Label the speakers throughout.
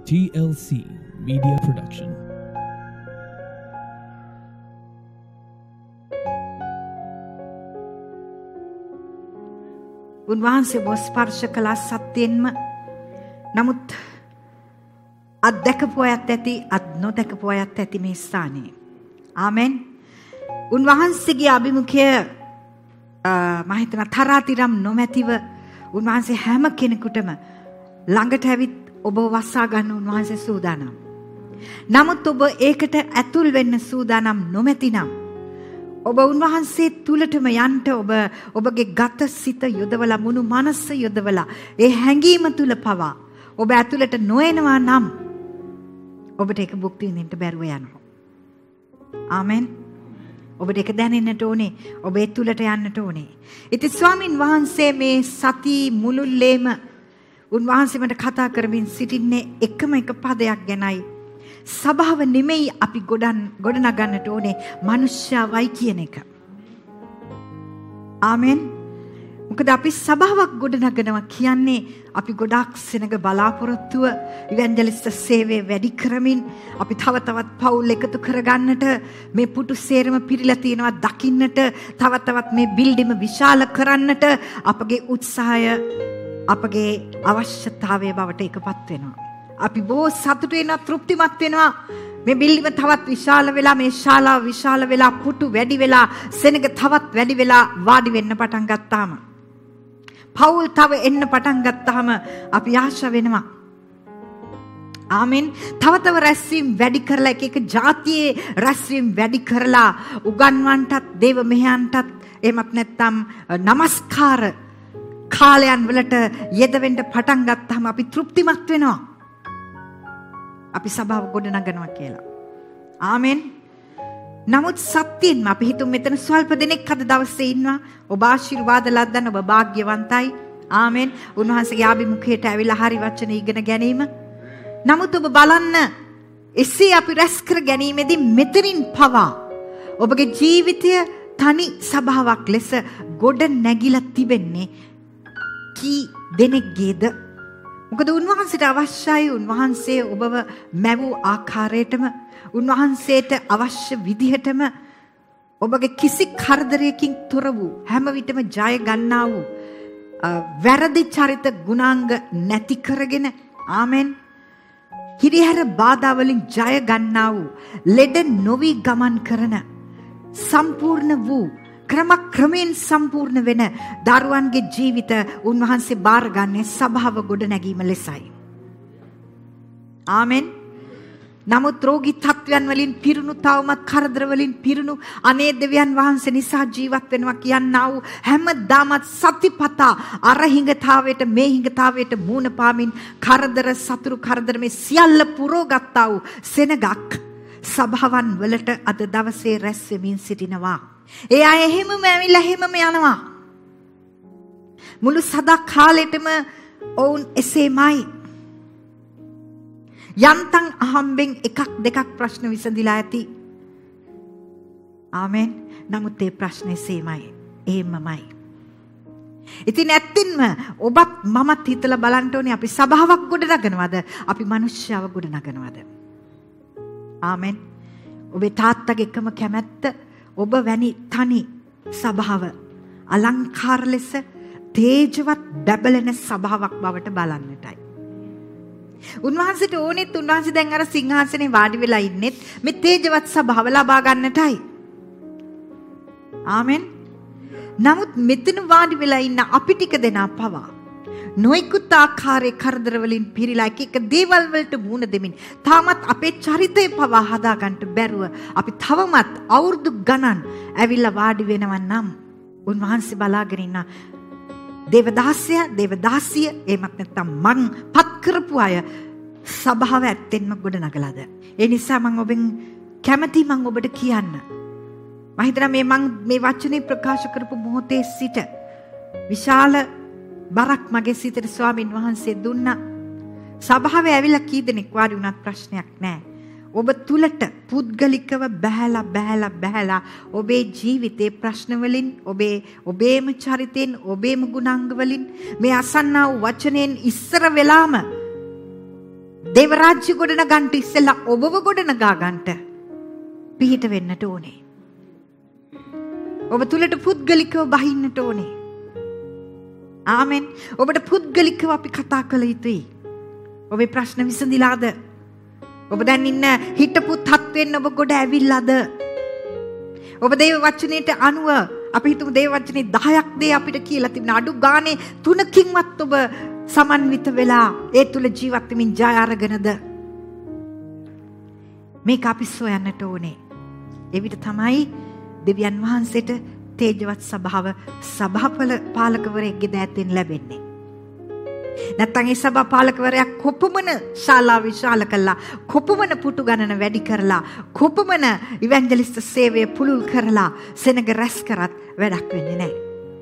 Speaker 1: TLC Media Production.
Speaker 2: උන්වහන්සේ බොස් ස්පර්ශ කළා සත්‍යෙන්ම. නමුත් අත්දැකපු අයත් ඇති, අත් නොදැකපු අයත් ඇති මේ ස්ථානයේ. ආමෙන්. උන්වහන්සේගේ අභිමුඛය මම හිතන තරාතිරම් නොමැතිව උන්වහන්සේ හැම කෙනෙකුටම ළඟට ඇවිත් ඔබ වසා ගන්න උන්වහන්සේ සූදානම්. නමුත් ඔබ ඒකට ඇතුල් වෙන්න සූදානම් නොමැතිනම් ඔබ උන්වහන්සේ තුලටම යන්න ඔබගේ ගත සිත යොදවලා මුණු මනස යොදවලා ඒ හැඟීම තුල පවා ඔබ ඇතුලට නොයනවා නම් ඔබට ඒක භුක්ති විඳින්න බැරුව යනවා. ආමෙන්. ඔබට ඒක දැනෙන්නට ඕනේ. ඔබ ඒ තුලට යන්නට ඕනේ. ඉතින් ස්වාමින් වහන්සේ මේ සති මුළුල්ලේම උන්වහන්සේ මට කතා කරමින් සිටින්නේ එකම එක පදයක් ගැනයි. සභාව නෙමෙයි අපි ගොඩනගන්නට ඕනේ, මනුෂ්‍යවයි කියන එක. ආමෙන්. මොකද අපි සභාවක් ගොඩනගනවා කියන්නේ අපි ගොඩාක් සෙනග බලාපොරොත්තුව ඉවැන්ජලිස්ට් සේවය වැඩි කරමින් අපි තව තවත් පවුල් එකතු කරගන්නට, මේ පුටු සේරම පිරීලා තියෙනවා දකින්නට, තව තවත් මේ බිල්ඩිම විශාල කරන්නට අපගේ උත්සාහය අපගේ අවශ්‍යතාවය බවට එකපත් වෙනවා. අපි බොහෝ සතුටු වෙනවා, තෘප්තිමත් වෙනවා. මේ බිල්ඩිම තවත් විශාල වෙලා, මේ ශාලාව විශාල වෙලා, පුටු වැඩි වෙලා, සෙනග තවත් වැඩි වෙලා වාඩි වෙන්න පටන් ගත්තාම, පවුල් තව එන්න පටන් ගත්තාම අපි ආශා වෙනවා. ආමෙන්. තව රැස්වීම් වැඩි කරලා, එක ජාතියේ රැස්වීම් වැඩි කරලා උගන්වන්නටත්, දේව මෙහෙයන්ටත්, එහෙමත් නැත්නම් නමස්කාර කාලයන් වලට යෙදවෙන්න පටන් ගත්තාම අපි තෘප්තිමත් වෙනවා. අපි සභාව ගොඩනගනවා කියලා. ආමෙන්. නමුත් සත්‍යෙන්ම අපි හිතමු මෙතන ස්වල්ප දෙනෙක් අද දවසේ ඉන්නවා. ඔබ ආශිර්වාද ලද්දන්න, ඔබ වාග්යවන්තයි. ආමෙන්. උන්වහන්සේගේ අභිමුඛයට ඇවිල්ලා හරි වචන ඉගෙන ගැනීම. නමුත් ඔබ බලන්න, එසේ අපි රැස් කර ගැනීමේදී මෙතනින් පවා ඔබගේ ජීවිතය තනි සභාවක් ලෙස ගොඩ නැගිලා තිබෙන්නේ කී දෙනෙක්ගේද? මොකද උන්වහන්සේට අවශ්‍යයි උන්වහන්සේ ඔබව මැවූ ආකාරයටම, උන්වහන්සේට අවශ්‍ය විදිහටම ඔබගේ කිසි කරදරයකින් තොර වූ, හැම විටම ජය ගන්නා වූ, වැරදි චරිත ගුණාංග නැති කරගෙන, ආමෙන්, හිරිහැර බාධා වලින් ජය ගන්නා වූ, ලෙඩ නොවි ගමන් කරන, සම්පූර්ණ වූ, ක්‍රමයෙන් සම්පූර්ණ වෙන දරුවන්ගේ ජීවිත උන්වහන්සේ බාරගන්නේ සභාව ගොඩ නැගීම ලෙසයි. ආමෙන්. නමුත් රෝගී තත්වයන් වලින් පිරුණු, තවමත් කරදර වලින් පිරුණු, අනේ දෙවියන් වහන්සේ නිසා ජීවත් වෙනවා කියනා වූ හැමදාමත් සතිපතා අර හිඟතාවයට මේ හිඟතාවයට මූණ පාමින් කරදර, සතුරු කරදර මේ සියල්ල පුරෝගත්තා වූ සෙනගක් සභාවන් වලට අද දවසේ රැස් වෙමින් සිටිනවා. ඒ අය එහෙමම ඇවිල්ලා එහෙමම යනවා. මුළු සදා කාලෙටම ඔවුන් එසේමයි. යන්තම් අහම්බෙන් එකක් දෙකක් ප්‍රශ්න විසඳිලා ඇති. ආමෙන්. නමුත් ඒ ප්‍රශ්නේ සේමයි. එහෙමමයි. ඉතින් ඇත්තින්ම ඔබත් මමත් හිතලා බලන්න ඕනේ, අපි සභාවක් ගොඩනගනවද? අපි මනුෂ්‍යව ගොඩනගනවද? ආමෙන්. ඔබේ තාත්තගේ එකම කැමැත්ත ඔබ වැනි තනි සභාව අලංකාර ලෙස තේජවත් බැබලෙන සභාවක් බවට බලන්නටයි. උන්වහන්සේට ඕනෙත් උන්වහන්සේ දැන් අර සිංහාසනේ වාඩි වෙලා ඉන්නෙත් මේ තේජවත් සභාව ලබා ගන්නටයි. ආමෙන්. නමුත් මෙතන වාඩි වෙලා ඉන්න අපි ටික දෙනා පවා නොයිකුත් ආකාරයේ කරදර වලින් පිරීලා එක දේවල් වලට මුහුණ දෙමින් තාමත් අපේ චරිතය පවා හදා ගන්නට බැරුව අපි තවමත් අවුරුදු ගණන් ඇවිල්ලා වාඩි වෙනවා නම් උන්වහන්සේ බලාගෙන ඉන්න දේවදාසිය එහෙමත් නැත්නම් මං පත් කරපු අය සභාව ඇත්තෙන්ම ගොඩනගලාද? ඒ නිසා මම ඔබෙන් කැමැති මම ඔබට කියන්න. මම හිතනවා මේ වචනේ ප්‍රකාශ කරපු මොහොතේ සිට විශාල බරක් මගේ සිතට ස්වාමින් වහන්සේ දුන්නා. සභාවේ ඇවිල්ලා කී දෙනෙක් වාඩි වුණත් ප්‍රශ්නයක් නැහැ. ඔබ තුලට පුද්ගලිකව බැහැලා ඔබේ ජීවිතේ ප්‍රශ්න වලින්, ඔබේම චරිතෙන්, ඔබේම ගුණාංග වලින්, මේ අසන්නා වූ වචනෙන් ඉස්සර වෙලාම දේව රාජ්‍ය ගොඩනගන්න ඉස්සෙල්ලා ඔබව ගොඩනගා ගන්නට පිහිට වෙන්නට ඕනේ. ඔබ තුලට පුද්ගලිකව බහින්නට ඕනේ. ආමෙන්. ඔබට පුද්ගලිකව අපි කතා කළ යුතුයි. ඔබේ ප්‍රශ්න විසඳිලාද? ඔබ දැන් ඉන්න හිටපු තත්වෙන්න ඔබ ගොඩ ඇවිල්ලාද? ඔබ දේව වචනයට අනුව අපි හිතමු දේව වචනේ 10ක් දේ අපිට කියලා තිබුණා. අඩු ගානේ 3කින්වත් ඔබ සමන්විත වෙලා ඒ තුල ජීවත් වෙමින් ජය අරගෙනද? මේක අපි සොයන්නට ඕනේ. ඒ විදිහ තමයි දෙවියන් වහන්සේට තේජවත් සභාව සභාපල පාලකවරයෙක්ගේ දෑතෙන් ලැබෙන්නේ. නැත්තම් ඒ සභා පාලකවරයා කොපමණ ශාලා විශාල කළා, කොපමණ පුටු ගණන වැඩි කරලා, කොපමණ ඉවැන්ජලිස්ට් සේවය පුළුල් කරලා සෙනග රැස් කරත් වැඩක් වෙන්නේ නැහැ.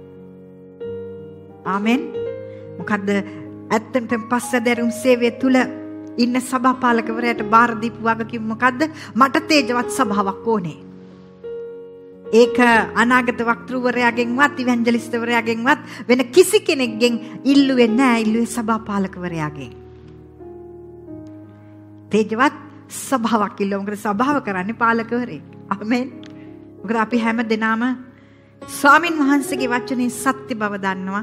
Speaker 2: ආමෙන්. මොකද්ද ඇත්තටම පස්සදරුම් සේවය තුල ඉන්න සභා පාලකවරයාට බාර දීපු වගකීම මොකද්ද? මට තේජවත් සභාවක් ඕනේ. ඒක අනාගත වක්තෘවරයාගෙන්වත් ඉවැන්ජලිස්ට්වරයාගෙන්වත් වෙන කිසි කෙනෙක්ගෙන් ඉල්ලුවේ නැහැ. ඉල්ලුවේ සභා පාලකවරයාගෙන්. තේජවත් සභාවක් ඉල්ලුවා. මොකද සභාව කරන්නේ පාලකවරයෙක්. ආමෙන්. මොකද අපි හැම දෙනාම ස්වාමින් වහන්සේගේ වචනේ සත්‍ය බව දන්නවා.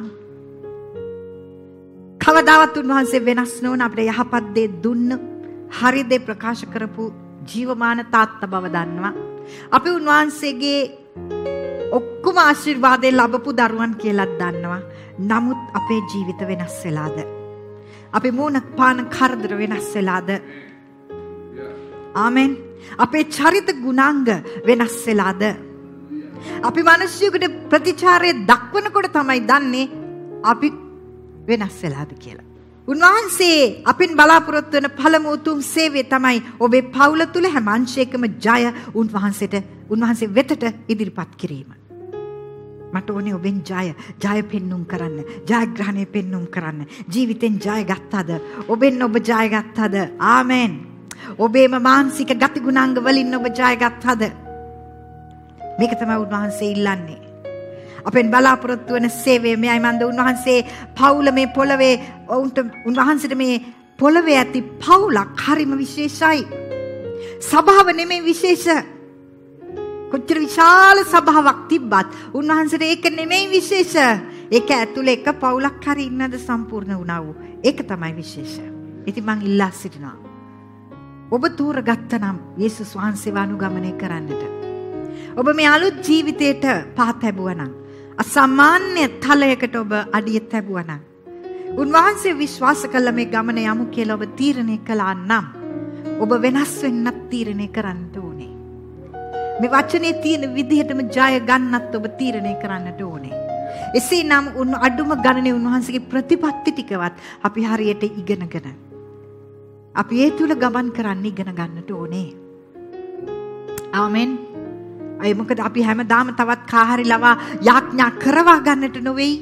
Speaker 2: කවදාවත් උන්වහන්සේ වෙනස් නොවන අපිට යහපත් දේ දුන්න, හරි දේ ප්‍රකාශ කරපු ජීවමාන තාත්තා බව දන්නවා. අපි උන්වහන්සේගේ ඔක්කොම ආශිර්වාදේ ලැබපු දරුවන් කියලා දන්නවා. නමුත් අපේ ජීවිත වෙනස් වෙලාද? අපේ මූණ පාන කරදර වෙනස් වෙලාද? ආමෙන්. අපේ චරිත ගුණාංග වෙනස් වෙලාද? අපි මිනිස්සුන්ට ප්‍රතිචාරය දක්වනකොට තමයි දන්නේ අපි වෙනස් වෙලාද කියලා. උන්වහන්සේ අපින් බලාපොරොත්තු වෙන පළමු උතුම් සේවය තමයි ඔබේ පවුල තුල හැම අංශයකම ජය උන්වහන්සේ වෙතට ඉදිරිපත් කිරීම. මට ඕනේ ඔබෙන් ජය පෙන්눔 කරන්න, ජයග්‍රහණය පෙන්눔 කරන්න. ජීවිතෙන් ජය ගත්තද? ඔබෙන් ඔබ ජය ගත්තද? ආමෙන්. ඔබේම මානසික ගතිගුණාංග වලින් ඔබ ජය ගත්තද? මේක තමයි උන්වහන්සේ ඉල්ලන්නේ. අපෙන් බලාපොරොත්තු වෙන සේවය මෙයයි මන්ද. උන්වහන්සේ පවුල මේ පොළවේ උන්වහන්සේට මේ පොළවේ ඇති පවුලක් හරිම විශේෂයි. සභාව නෙමෙයි විශේෂ. කොච්චර විශාල සභාවක් තිබ්බත් උන්වහන්සේට ඒක නෙමෙයි විශේෂ. ඒක ඇතුලේ එක පවුලක් හරි ඉන්නද සම්පූර්ණ වුණා වූ. ඒක තමයි විශේෂ. ඉතින් මං ඉල්ලා සිටිනවා. ඔබ තෝරගත්තා නම් යේසුස් වහන්සේව අනුගමනය කරන්නට. ඔබ මේ අලුත් ජීවිතයට පහත ලැබුවා නම්, අසාමාන්‍ය තලයකට ඔබ අඩිය තැබුවා නම්, උන්වහන්සේ විශ්වාස කළ මේ ගමන යමු කියලා ඔබ තීරණය කළා නම්, ඔබ වෙනස් වෙන්නත් තීරණය කරන්න ඕනේ. මේ වචනේ තියෙන විදිහටම ජය ගන්නත් ඔබ තීරණය කරන්නට ඕනේ. එසේනම් අඩුම ගණනේ උන්වහන්සේගේ ප්‍රතිපත්ති ටිකවත් අපි හරියට ඉගෙනගෙන අපි ඒ තුල ගමන් කරන්න ඉගෙන ගන්නට ඕනේ. ආමෙන්. අය මොකද අපි හැමදාම තවත් කාහරි ලවා යාඥා කරවා ගන්නට නොවේයි.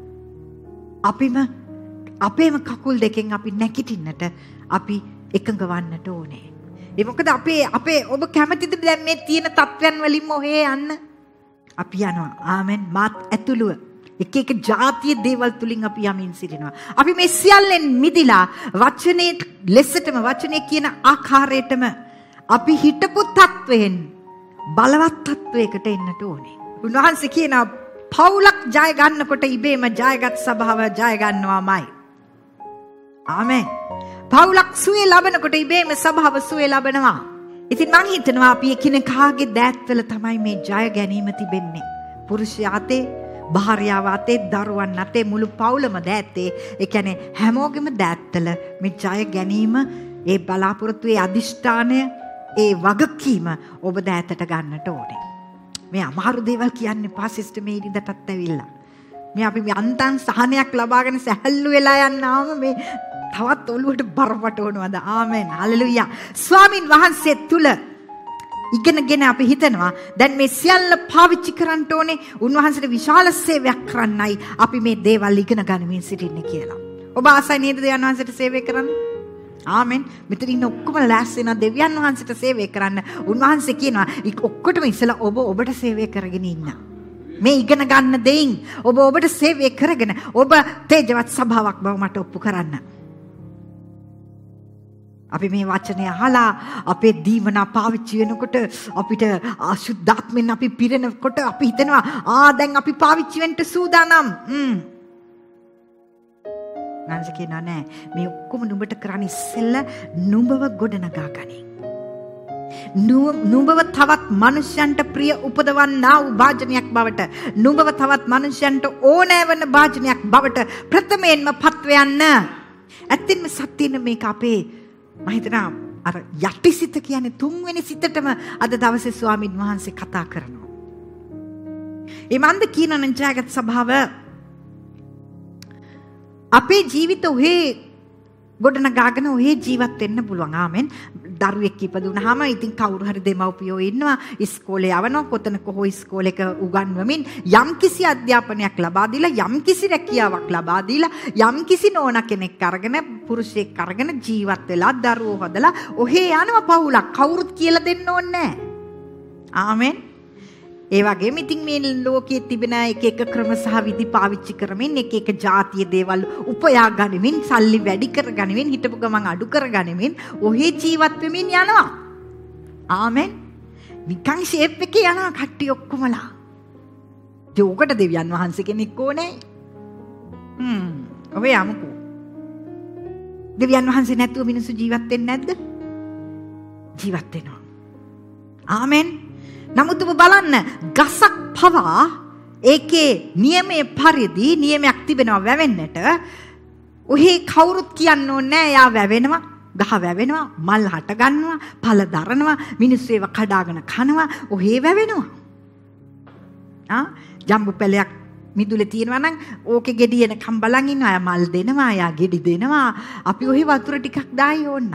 Speaker 2: අපේම කකුල් දෙකෙන් අපි නැගිටින්නට අපි එකඟ වන්නට ඕනේ. ඒ මොකද අපේ ඔබ කැමතිද දැන් මේ තියෙන තත්ත්වයන් වලින් මොහේ යන්න? අපි යනවා. ආමෙන්. මාත් ඇතුළුව එක ජාතිය දේවල් තුලින් අපි යමින් සිටිනවා. අපි මේ සියල්ලෙන් මිදිලා වචනේ ලෙසටම වචනේ කියන ආකාරයටම අපි හිටපු තත්වයෙන් බලවත් තත්වයකට එන්නට ඕනේ. උන්වහන්සේ කියනවා පවුලක් ජය ගන්නකොට ඉබේම ජයගත් සභාව ජය ගන්නවාමයි. ආමෙන්. පවුලක් සුවේ ලබනකොට ඉබේම සභාව සුවේ ලබනවා. ඉතින් මං හිතනවා අපි එකිනෙකාගේ දෑත්වල තමයි මේ ජය ගැනීම තිබෙන්නේ. පුරුෂයා අතේ, භාර්යාව අතේ, දරුවන් අතේ, මුළු පවුලම දෑත්තේ. ඒ කියන්නේ හැමෝගෙම දෑත්වල මේ ජය ගැනීම, ඒ බලාපොරොත්තු, ඒ අදිෂ්ඨානය, ඒ වගකීම ඔබ දෑතට ගන්නට ඕනේ. මේ අමාරු දේවල් කියන්නේ පාසිස්ට මේ ඉරිදටත් ඇවිල්ලා. මේ අපි මේ අන්තන් සහනයක් ලබාගෙන සැහැල්ලු වෙලා යන්නාම මේ තවත් ඔළුවට බරපට වුණාද? ආමෙන්. හලෙලුයා. ස්වාමින් වහන්සේ තුල ඉගෙනගෙන අපි හිතනවා දැන් මේ සියල්ල පාවිච්චි කරන්න ඕනේ උන්වහන්සේට විශාල සේවයක් කරන්නයි අපි මේ දේවල් ඉගෙන ගනිමින් සිටින්නේ කියලා. ඔබ ආසයි නේද දෙවියන් වහන්සේට සේවය කරන්න? ආමෙන්. මෙතන ඉන්න ඔක්කොම ලෑස්ති වෙනවා දෙවියන් වහන්සේට සේවය කරන්න. උන්වහන්සේ කියනවා ඔක්කොටම ඉස්සලා ඔබට සේවය කරගෙන ඉන්න. මේ ඉගෙන ගන්න දෙයින් ඔබට සේවය කරගෙන ඔබ තේජවත් සභාවක් බව මට ඔප්පු කරන්න. අපි මේ වචනේ අහලා අපේ දීමනා පාවිච්චි වෙනකොට අපිට අසුද්ධාත්මෙන් අපි පිරෙනකොට අපි හිතනවා දැන් අපි පාවිච්චි වෙන්න සූදානම්. නැන්ස කියනවා නෑ මේ ඔක්කොම නුඹට කරන්න ඉස්සෙල්ලා නුඹව ගොඩනගා ගනි. නුඹව තවත් මනුෂ්‍යයන්ට ප්‍රිය උපදවන්නා වූ භාජනයක් බවට නුඹව තවත් මනුෂ්‍යයන්ට ඕනෑ වන භාජනයක් බවට ප්‍රථමයෙන්ම පත්ව යන්න. ඇත්තෙන්ම සත්‍යෙන්න මේක අපේ මම හිතනවා අර යටිසිත කියන්නේ තුන්වෙනි සිතටම අද දවසේ ස්වාමීන් වහන්සේ කතා කරනවා. ඒ මන්ද කියනනම් ජයගත් සභාව අපේ ජීවිත ඔහේ ගොඩනගාගෙන ඔහේ ජීවත් වෙන්න පුළුවන්. ආමෙන්. දරුවෙක් ඉපදුනහම ඉතින් කවුරු හරි දෙමව්පියෝ ඉන්නවා ඉස්කෝලේ යවනවා කොතනක හෝ ඉස්කෝලේක උගන්වමින් යම්කිසි අධ්‍යාපනයක් ලබා දීලා යම්කිසි රැකියාවක් ලබා දීලා යම්කිසි නෝනා කෙනෙක් අරගෙන පුරුෂයෙක් අරගෙන ජීවත් වෙලා දරුවෝ හදලා ඔහේ යනවා පවුලක්. කවුරුත් කියලා දෙන්න ඕනේ නැහැ. ආමෙන්. ඒ වගේම ඉතින් මේ ලෝකයේ තිබෙන එක එක ක්‍රම සහ විදි පාවිච්චි කරමින් එක එක ජාතිය දේවල් උපයා ගනිමින් සල්ලි වැඩි කර ගනිමින් හිටපු ගමන් අඩු කර ගනිමින් ඔහේ ජීවත් වෙමින් යනවා. ආමෙන්. නිකන් ෂේප් එකේ යනවා කට්ටිය ඔක්කොමලා. ඒකට දෙවියන් වහන්සේ කෙනෙක් ඕනේ. ඔබ යමුකෝ. දෙවියන් වහන්සේ නැතුව මිනිස්සු ජීවත් වෙන්නේ නැද්ද? ජීවත් වෙනවා. ආමෙන්. නමුත් ඔබ බලන්න ගසක් පවා ඒකේ නියමයේ පරිදි නියමයක් තිබෙනවා වැවෙන්නට. ඔහි කවුරුත් කියන්න ඕනේ නෑ යා වැවෙනවා, ගහ වැවෙනවා, මල් හට ගන්නවා, පළ දරනවා, මිනිස්සු ඒව කඩාගෙන කනවා, ඔහි වැවෙනවා. ජම්බු පැලයක් මිදුලේ තියෙනවා නම් ඕකේ ගෙඩි එනකම් බලන් ඉන්නවා. අය මල් දෙනවා, අය ගෙඩි දෙනවා. අපි ඔහි වතුර ටිකක් දායි ඕන්න.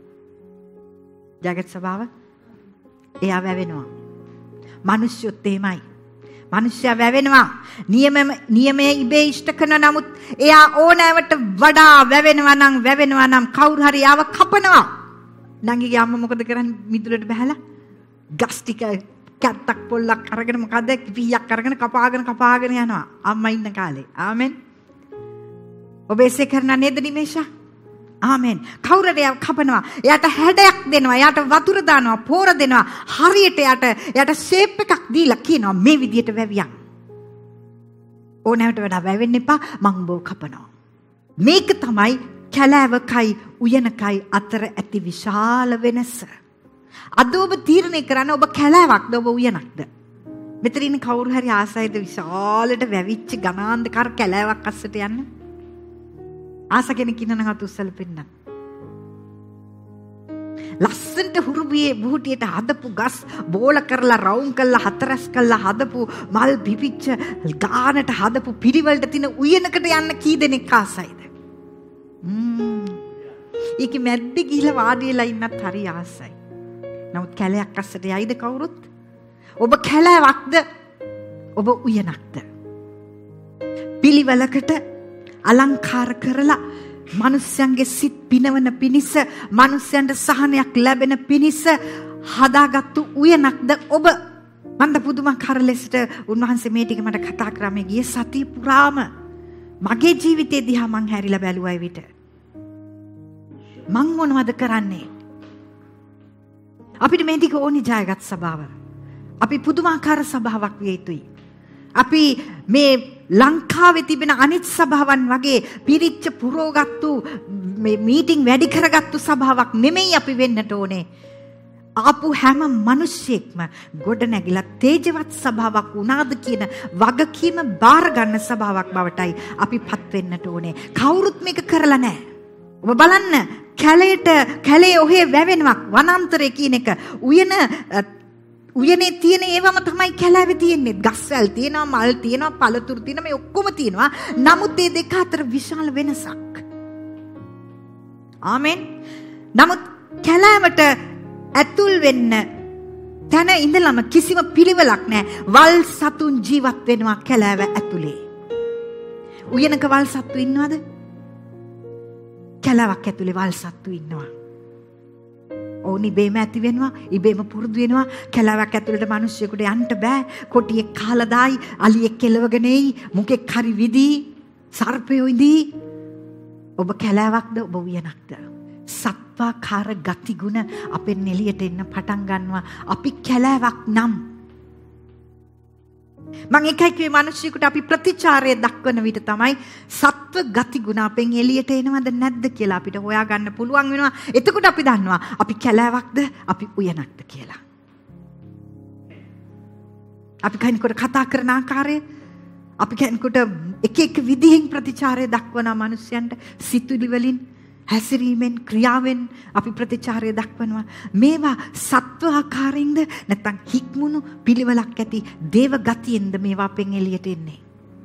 Speaker 2: ජගත් සභාව එයා වැවෙනවා. මිනිස්සුත් එහෙමයි. මිනිස්සයා වැවෙනවා. නියමයේ ඉබේ ඉෂ්ට කරන නමුත් එයා ඕනෑවට වඩා වැවෙනවා නම් කවුරු හරි ආව කපනවා. නංගිගේ අම්මා මොකද කරන්නේ? මිදුලට බහැලා ගස් ටික කැත්තක් පොල්ලක් අරගෙන මොකද පිහියක් අරගෙන කපාගෙන යනවා. අම්මා ඉන්න කාලේ. ආමෙන්. ඔබ එසේ කරනා නේද නිමේෂා? ආමෙන්. කවුරුද එයා කපනවා? එයාට හැඩයක් දෙනවා. එයාට වතුර දානවා, පෝර දෙනවා. හරියට එයාට ෂේප් එකක් දීලා කියනවා මේ විදියට වැවියන්. ඕනෑමට වඩා වැවෙන්න එපා. මං උඹව කපනවා. මේක තමයි කැලෑවකයි උයනකයි අතර ඇති විශාල වෙනස. අද ඔබ තීරණය කරන්න ඔබ කැලෑවක්ද ඔබ උයනක්ද? මෙතන ඉන්න කවුරු හරි ආසයිද විශාලට වැවිච්ච ගනාන්ධකාර කැලෑවක් අස්සට යන්න? ආස කෙනෙක් ඉන්න නම් අත උස්සලා පෙන්නන්න. ලස්සනට හුරුබියේ බුහුටියට හදපු ගස් බෝල කරලා රවුම් කරලා හතරස් කරලා හදපු මල් පිපිච්ච ගානට හදපු පිරිවලට තින උයනකට යන්න කී දෙනෙක් ආසයිද? ඒකේ මැද්දේ ගිහලා වාඩි වෙලා ඉන්නත් හරි ආසයි. නමුත් කැලයක් අස්සට යයිද කවුරුත්? ඔබ කැලෑවක්ද? ඔබ උයනක්ද? පිළිවෙලකට අලංකාර කරලා මනුෂ්‍යයන්ගේ සිත් පිනවන පිණිස මනුෂ්‍යයන්ට සහනයක් ලැබෙන පිණිස හදාගත්තු උයනක්ද ඔබ? මන්ද පුදුමාකාර ලෙසට උන්වහන්සේ මේ ටික මට කතා කරා මේ ගිය සතිය පුරාම මගේ ජීවිතේ දිහා මං හැරිලා බැලුවා විට මං මොනවද කරන්නේ? අපිට මේ ටික ඕනි ජයගත් සභාව. අපි පුදුමාකාර සභාවක් විය යුතුයි. අපි මේ ලංකාවේ තිබෙන අනිත් සභාවන් වගේ පිරිච්ච පුරෝගත්තු මේ මීටිං වැඩි කරගත්තු සභාවක් නෙමෙයි අපි වෙන්නට ඕනේ. ආපු හැම මිනිස්සෙක්ම ගොඩ නැගිලා තේජවත් සභාවක් වුණාද කියන වගකීම බාර ගන්න සභාවක් බවටයි අපිපත් වෙන්නට ඕනේ. කවුරුත් මේක කරලා නැහැ. ඔබ බලන්න කැලේ ඔහේ වැවෙනවා වනාන්තරේ කියන එක උයනේ තියෙන ඒවම තමයි කැලෑවේ තියෙන්නේ. ගස්වැල් තියෙනවා, මල් තියෙනවා, පළතුරු තියෙනවා, මේ ඔක්කොම තියෙනවා. නමුත් මේ දෙක අතර විශාල වෙනසක්. ආමෙන්. නමුත් කැලෑවට ඇතුල් වෙන්න තැන ඉඳලම කිසිම පිළිවෙලක් නැහැ. වල් සතුන් ජීවත් වෙනවා කැලෑව ඇතුලේ. උයනක වල් සතු ඉන්නවද? කැලෑවක් ඇතුලේ වල් සතු ඉන්නවා. ඕනි ඉබේම ඇති වෙනවා, ඉබේම පුරුදු වෙනවා. කැලෑවක් ඇතුළට මිනිස්සුෙකුට යන්න බෑ. කොටියෙක් කාලා දායි, අලියෙක් කෙලවගෙන එයි, මුකෙක් හරි විදී, සර්පයෝ ඉදී. ඔබ කැලෑවක්ද? ඔබ උයනක්ද? සත්වාකාර ගතිගුණ අපෙන් එළියට එන්න පටන් ගන්නවා. අපි කැලෑවක් නම් මම එකයි කිව්වේ මිනිස්සුන්ට අපි ප්‍රතිචාරය දක්වන විට තමයි සත්ව ගතිගුණ අපෙන් එළියට එනවද නැද්ද කියලා අපිට හොයාගන්න පුළුවන් වෙනවා. එතකොට අපි දන්නවා අපි කැලෑවක්ද අපි උයනක්ද කියලා. අපි කෙනෙකුට කතා කරන ආකාරය, අපි කෙනෙකුට එක එක විදිහෙන් ප්‍රතිචාරය දක්වන මිනිස්යන්ට සිතුවිලි වලින්, හැසිරීමෙන්, ක්‍රියාවෙන් අපි ප්‍රතිචාරය දක්වනවා. මේවා සත්ව ආකාරයෙන්ද නැත්නම් හික්මුණු පිළිවෙලක් ඇති දේව ගතියෙන්ද මේවා අපෙන් එළියට එන්නේ.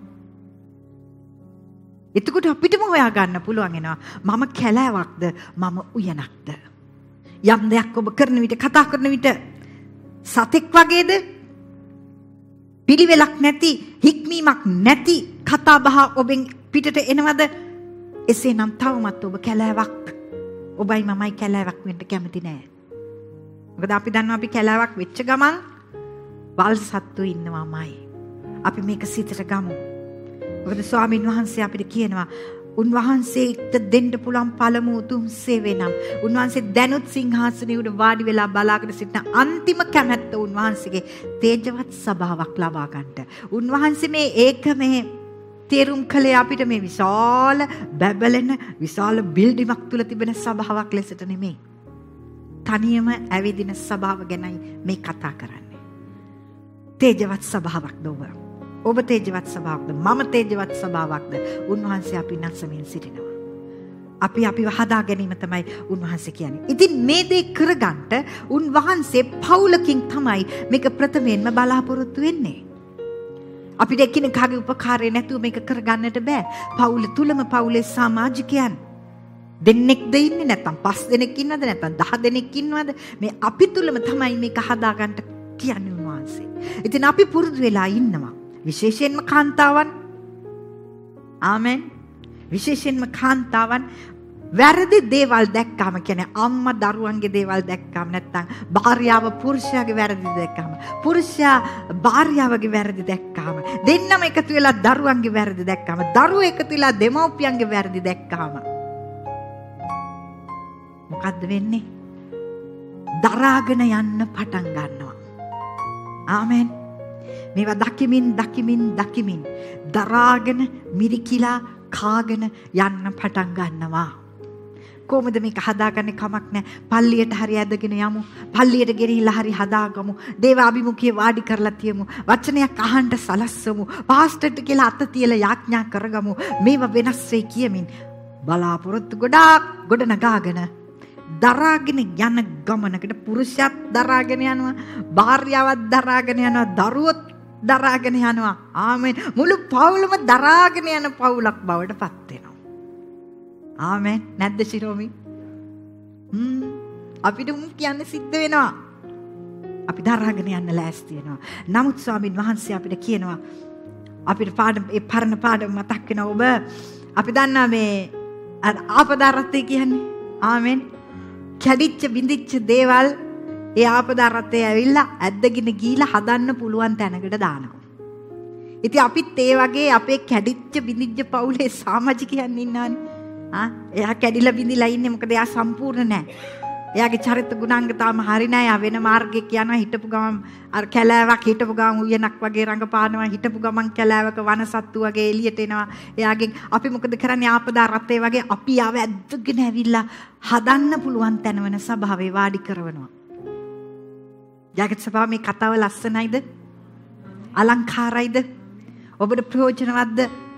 Speaker 2: එතකොට අපිටම හොයා ගන්න පුළුවන් වෙනවා මම කැලෑවක්ද මම උයනක්ද. යම් දෙයක් ඔබ කරන විට, කතා කරන විට සතෙක් වගේද, පිළිවෙලක් නැති, හික්මීමක් නැති කතා බහ ඔබෙන් පිටට එනවද? එසේනම් තවමත් ඔබ කැලෑවක්. ඔබයි මමයි කැලෑවක් වෙන්න කැමති නෑ. මොකද අපි දන්නවා අපි කැලෑවක් වෙච්ච ගමන් වල් සත්තු ඉන්නවාමයි. අපි මේක සිතට ගමු. මොකද ස්වාමීන් වහන්සේ අපිට කියනවා උන්වහන්සේට දෙන්න පුළුවන් පළමු උතුම් සේවය නම් උන්වහන්සේ දැනුත් සිංහාසනයේ උඩ වාඩි වෙලා බලාගෙන සිටින අන්තිම කැමැත්ත උන්වහන්සේගේ තේජවත් සභාවක් ලබා ගන්නට. උන්වහන්සේ මේ ඒකමේ තේරුම් කළේ අපිට මේ විශාල බැබලෙන විශාල බිල්ඩිමක් තුල තිබෙන සභාවක් ලෙසට නෙමෙයි. තනියම ඇවිදින සභාව ගැනයි මේ කතා කරන්නේ. තේජවත් සභාවක්ද ඔබ? ඔබ තේජවත් සභාවක්ද? මම තේජවත් සභාවක්ද? උන්වහන්සේ අපි නැසමින් සිටිනවා. අපිව හදා ගැනීම තමයි උන්වහන්සේ කියන්නේ. ඉතින් මේ දේ කරගන්න උන්වහන්සේ පවුලකින් තමයි මේක ප්‍රථමයෙන්ම බලාපොරොත්තු වෙන්නේ. අපිට එකිනෙකාගේ උපකාරය නැතුව මේක කරගන්නට බෑ. පවුල තුලම පවුලේ සමාජිකයන් දෙන්නෙක්ද ඉන්නේ නැත්නම් 5 දෙනෙක් ඉන්නවද නැත්නම් 10 දෙනෙක් ඉන්නවද? මේ අපි තුලම තමයි මේක හදාගන්න කියන්නේ උන්වහන්සේ. ඉතින් අපි පුරුදු වෙලා ඉන්නවා. විශේෂයෙන්ම කාන්තාවන්. ආමෙන්. විශේෂයෙන්ම කාන්තාවන් වැරදි දේවල් දැක්කම, කියන්නේ අම්මා දරුවන්ගේ දේවල් දැක්කම, නැත්නම් භාර්යාව පුරුෂයාගේ වැරදි දැක්කම, පුරුෂයා භාර්යාවගේ වැරදි දැක්කම, දෙන්නම එකතු වෙලා දරුවන්ගේ වැරදි දැක්කම, දරුවෝ එකතු වෙලා දෙමව්පියන්ගේ වැරදි දැක්කම මොකද්ද වෙන්නේ? දරාගෙන යන්න පටන් ගන්නවා. ආමෙන්. මේවා දකිමින් දරාගෙන මිරිකිලා කාගෙන යන්න පටන් ගන්නවා. කොහොමද මේක හදාගන්නේ? කමක් නැහැ. පල්ලියට හරි ඇදගෙන යමු. පල්ලියට ගෙනිහිලා හරි හදාගමු. දේව අභිමුඛයේ වාඩි කරලා තියමු. වචනයක් අහන්න සලස්සමු. පාස්ටර්ට කියලා අත තියලා යාඥා කරගමු. මේවා වෙනස් වෙයි කියමින් බලාපොරොත්තු ගොඩ නගාගෙන දරාගෙන යන ගමනකට පුරුෂයත් දරාගෙන යනවා, භාර්යාවත් දරාගෙන යනවා, දරුවොත් දරාගෙන යනවා. ආමෙන්. මුළු පවුලම දරාගෙන යන පවුලක් බවට පත් වෙනවා. ආමෙන්. නැද්ද ශිරෝමි? අපිට කියන්නේ සිද්ධ වෙනවා. අපි දරාගෙන යන්න ලෑස්ති වෙනවා. නමුත් ස්වාමීන් වහන්සේ අපිට කියනවා, අපිට ඒ පරණ පාඩම මතක් වෙනවා. ඔබ අපි දන්නා මේ ආපදාරත්තේ කියන්නේ. ආමෙන්. කැඩිච්ච බිඳිච්ච දේවල් ඒ ආපදාරත්තේ ඇවිල්ලා ඇද්දගෙන ගිහිලා හදන්න පුළුවන් තැනකට දානවා. ඉතින් අපිත් ඒ වගේ අපේ කැඩිච්ච බිඳිච්ච පවුලේ සමාජිකයන් ඉන්නවනේ. එයා කැඩිලා බිඳිලා ඉන්නේ මොකද එයා සම්පූර්ණ නැහැ. එයාගේ චරිත ගුණාංග තාම හරි නැහැ. එයා වෙන මාර්ගයක යනවා. හිටපු ගමන් අර කැලෑවක් හිටපු ගමන් උයනක් වගේ රඟපානවා. හිටපු ගමන් කැලෑවක වනසත්තු වගේ එළියට එනවා. එයාගෙන් අපි මොකද කරන්නේ? ආපදා රතේ වගේ අපි ආව ඇද්දගෙන ඇවිල්ලා හදන්න පුළුවන් තැන වෙන සභාවේ වාඩි කරවනවා. ජාගත සභාව මේ කතාව ලස්සනයිද? අලංකාරයිද? ඔබට ප්‍රයෝජනවත්ද?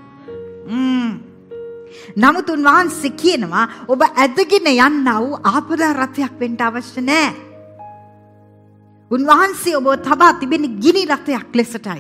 Speaker 2: නමුත් උන්වහන්සේ කියනවා ඔබ ඇදගෙන යන්නා වූ ආපදා රථයක් වෙන්න අවශ්‍ය නැහැ. උන්වහන්සේ ඔබ තබා තිබෙන ගිනි රථයක් ලෙසටයි.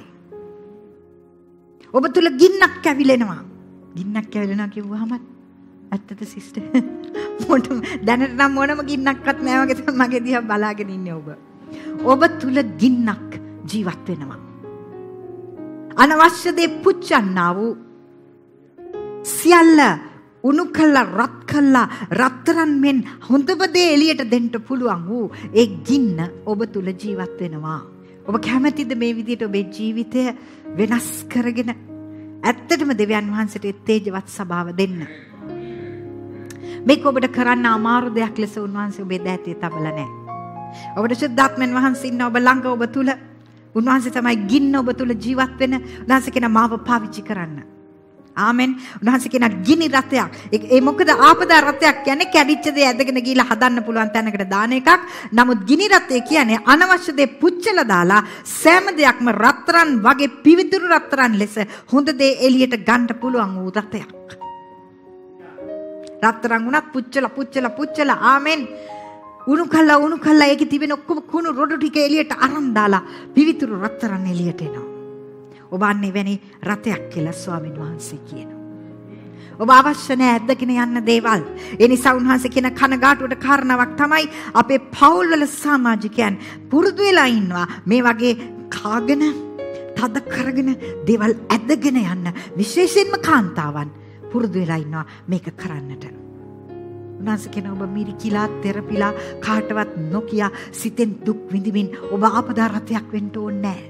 Speaker 2: ඔබ තුල ගින්නක් ඇවිලෙනවා. ගින්නක් ඇවිලෙනවා කිව්වහම ඇත්තද සිස්ටර්? දැනට නම් මොනම ගින්නක්වත් නැහැ වගේ තමයි මගේ දිහා බලාගෙන ඉන්නේ ඔබ. ඔබ තුල ගින්නක් ජීවත් වෙනවා. අනවශ්‍ය දේ පුච්චන්නා වූ සියල්ල උණු කළා රත් කළා රත්තරන් මෙන් හොඳම දේ එළියට දෙන්න පුළුවන් වූ ඒ ගින්න ඔබ තුල ජීවත් වෙනවා. ඔබ කැමතිද මේ විදිහට ඔබේ ජීවිතය වෙනස් කරගෙන ඇත්තටම දෙවියන් වහන්සේට තේජවත් ස්වභාව දෙන්න? මේක ඔබට කරන්න අමාරු දෙයක් ලෙස උන්වහන්සේ ඔබේ දෑතේ තබලා නැහැ. ඔබට සුද්ධාත්මයන් වහන්සේ ඉන්න ඔබ ළඟ ඔබ තුල උන්වහන්සේ තමයි ගින්න ඔබ තුල ජීවත් වෙන. උන්වහන්සේ කියන මාව පාවිච්චි කරන්න. ආමෙන්. උන්වහන්සේ කියන ගිනි රථයක්. ඒ මොකද ආපදා රථයක් කියන්නේ කැඩිච්ච දේ ඇදගෙන ගිහලා හදන්න පුළුවන් තැනකට දාන එකක්. නමුත් ගිනි රථය කියන්නේ අනවශ්‍ය දේ පුච්චලා දාලා සෑම දෙයක්ම රත්තරන් වගේ පිවිතුරු රත්තරන් ලෙස හොඳ දේ එළියට ගන්න පුළුවන් වූ රථයක්. රත්තරන් උනත් පුච්චලා ආමෙන්. උණු කළා ඒකේ තිබෙන ඔක්කොම කුණු රොඩු ටික එළියට අරන් දාලා පිවිතුරු රත්තරන් එළියට එනවා. ඔබ අන්නේ වැනි රතයක් කියලා ස්වාමීන් වහන්සේ කියනවා. ඔබ අවශ්‍ය නැහැ ඇදගෙන යන්න දේවල්. ඒ නිසා උන්වහන්සේ කියන කනගාටුවට කාරණාවක් තමයි අපේ පවුල් වල සමාජිකයන් පුරුදු වෙලා ඉන්නවා මේ වගේ කාගෙන තද කරගෙන දේවල් ඇදගෙන යන්න. විශේෂයෙන්ම කාන්තාවන් පුරුදු වෙලා ඉන්නවා මේක කරන්නට. උන්වහන්සේ කියන ඔබ මිරිකිලා තෙරපිලා කාටවත් නොකිය සිතෙන් දුක් විඳින්න ඔබ ආපදා රතයක් වෙන්න ඕනේ නැහැ.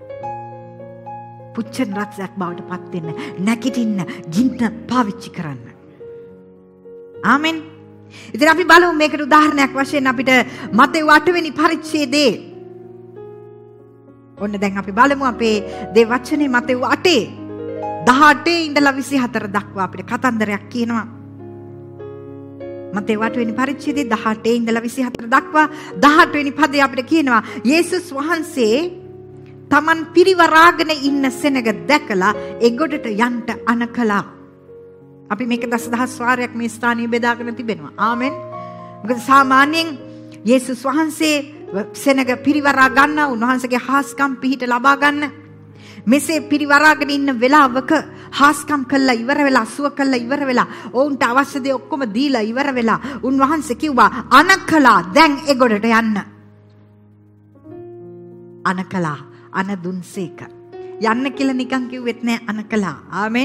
Speaker 2: පුච්චන රත්යක් බවට පත් වෙන්න නැගිටින්න ගින්න පාවිච්චි කරන්න. ආමෙන්. ඉතින් අපි බලමු මේකට උදාහරණයක් වශයෙන් අපිට මතේ 8 වෙනි පරිච්ඡේදයේ ඔන්න දැන් අපි බලමු අපේ දේ වචනේ මතේ 8 ඉඳලා 24 දක්වා අපිට කතන්දරයක් කියනවා. මතේ 8 වෙනි පරිච්ඡේදයේ 18 ඉඳලා 24 දක්වා 18 වෙනි පදේ අපිට කියනවා යේසුස් වහන්සේ තමන් පිරිවරාගෙන ඉන්න සෙනග දැකලා එගොඩට යන්න අනකලා. අපි මේක දසදහස් වාරයක් මේ ස්ථානීය බෙදාගෙන තිබෙනවා. ආමෙන්. මොකද සාමාන්‍යයෙන් යේසුස් වහන්සේ සෙනග පිරිවරා ගන්න උන්වහන්සේගේ හාස්කම් පිහිට ලබා ගන්න මෙසේ පිරිවරාගෙන ඉන්න වෙලාවක හාස්කම් කළා ඉවර වෙලා අසුව කළා ඉවර වෙලා ඔවුන්ට අවශ්‍ය දේ ඔක්කොම දීලා ඉවර වෙලා උන්වහන්සේ කිව්වා අනකලා දැන් එගොඩට යන්න. අනකලා අනදුන්සේක යන්න කියලා නිකන් කිව්වෙත් නෑ අනකලා. ආමෙන්.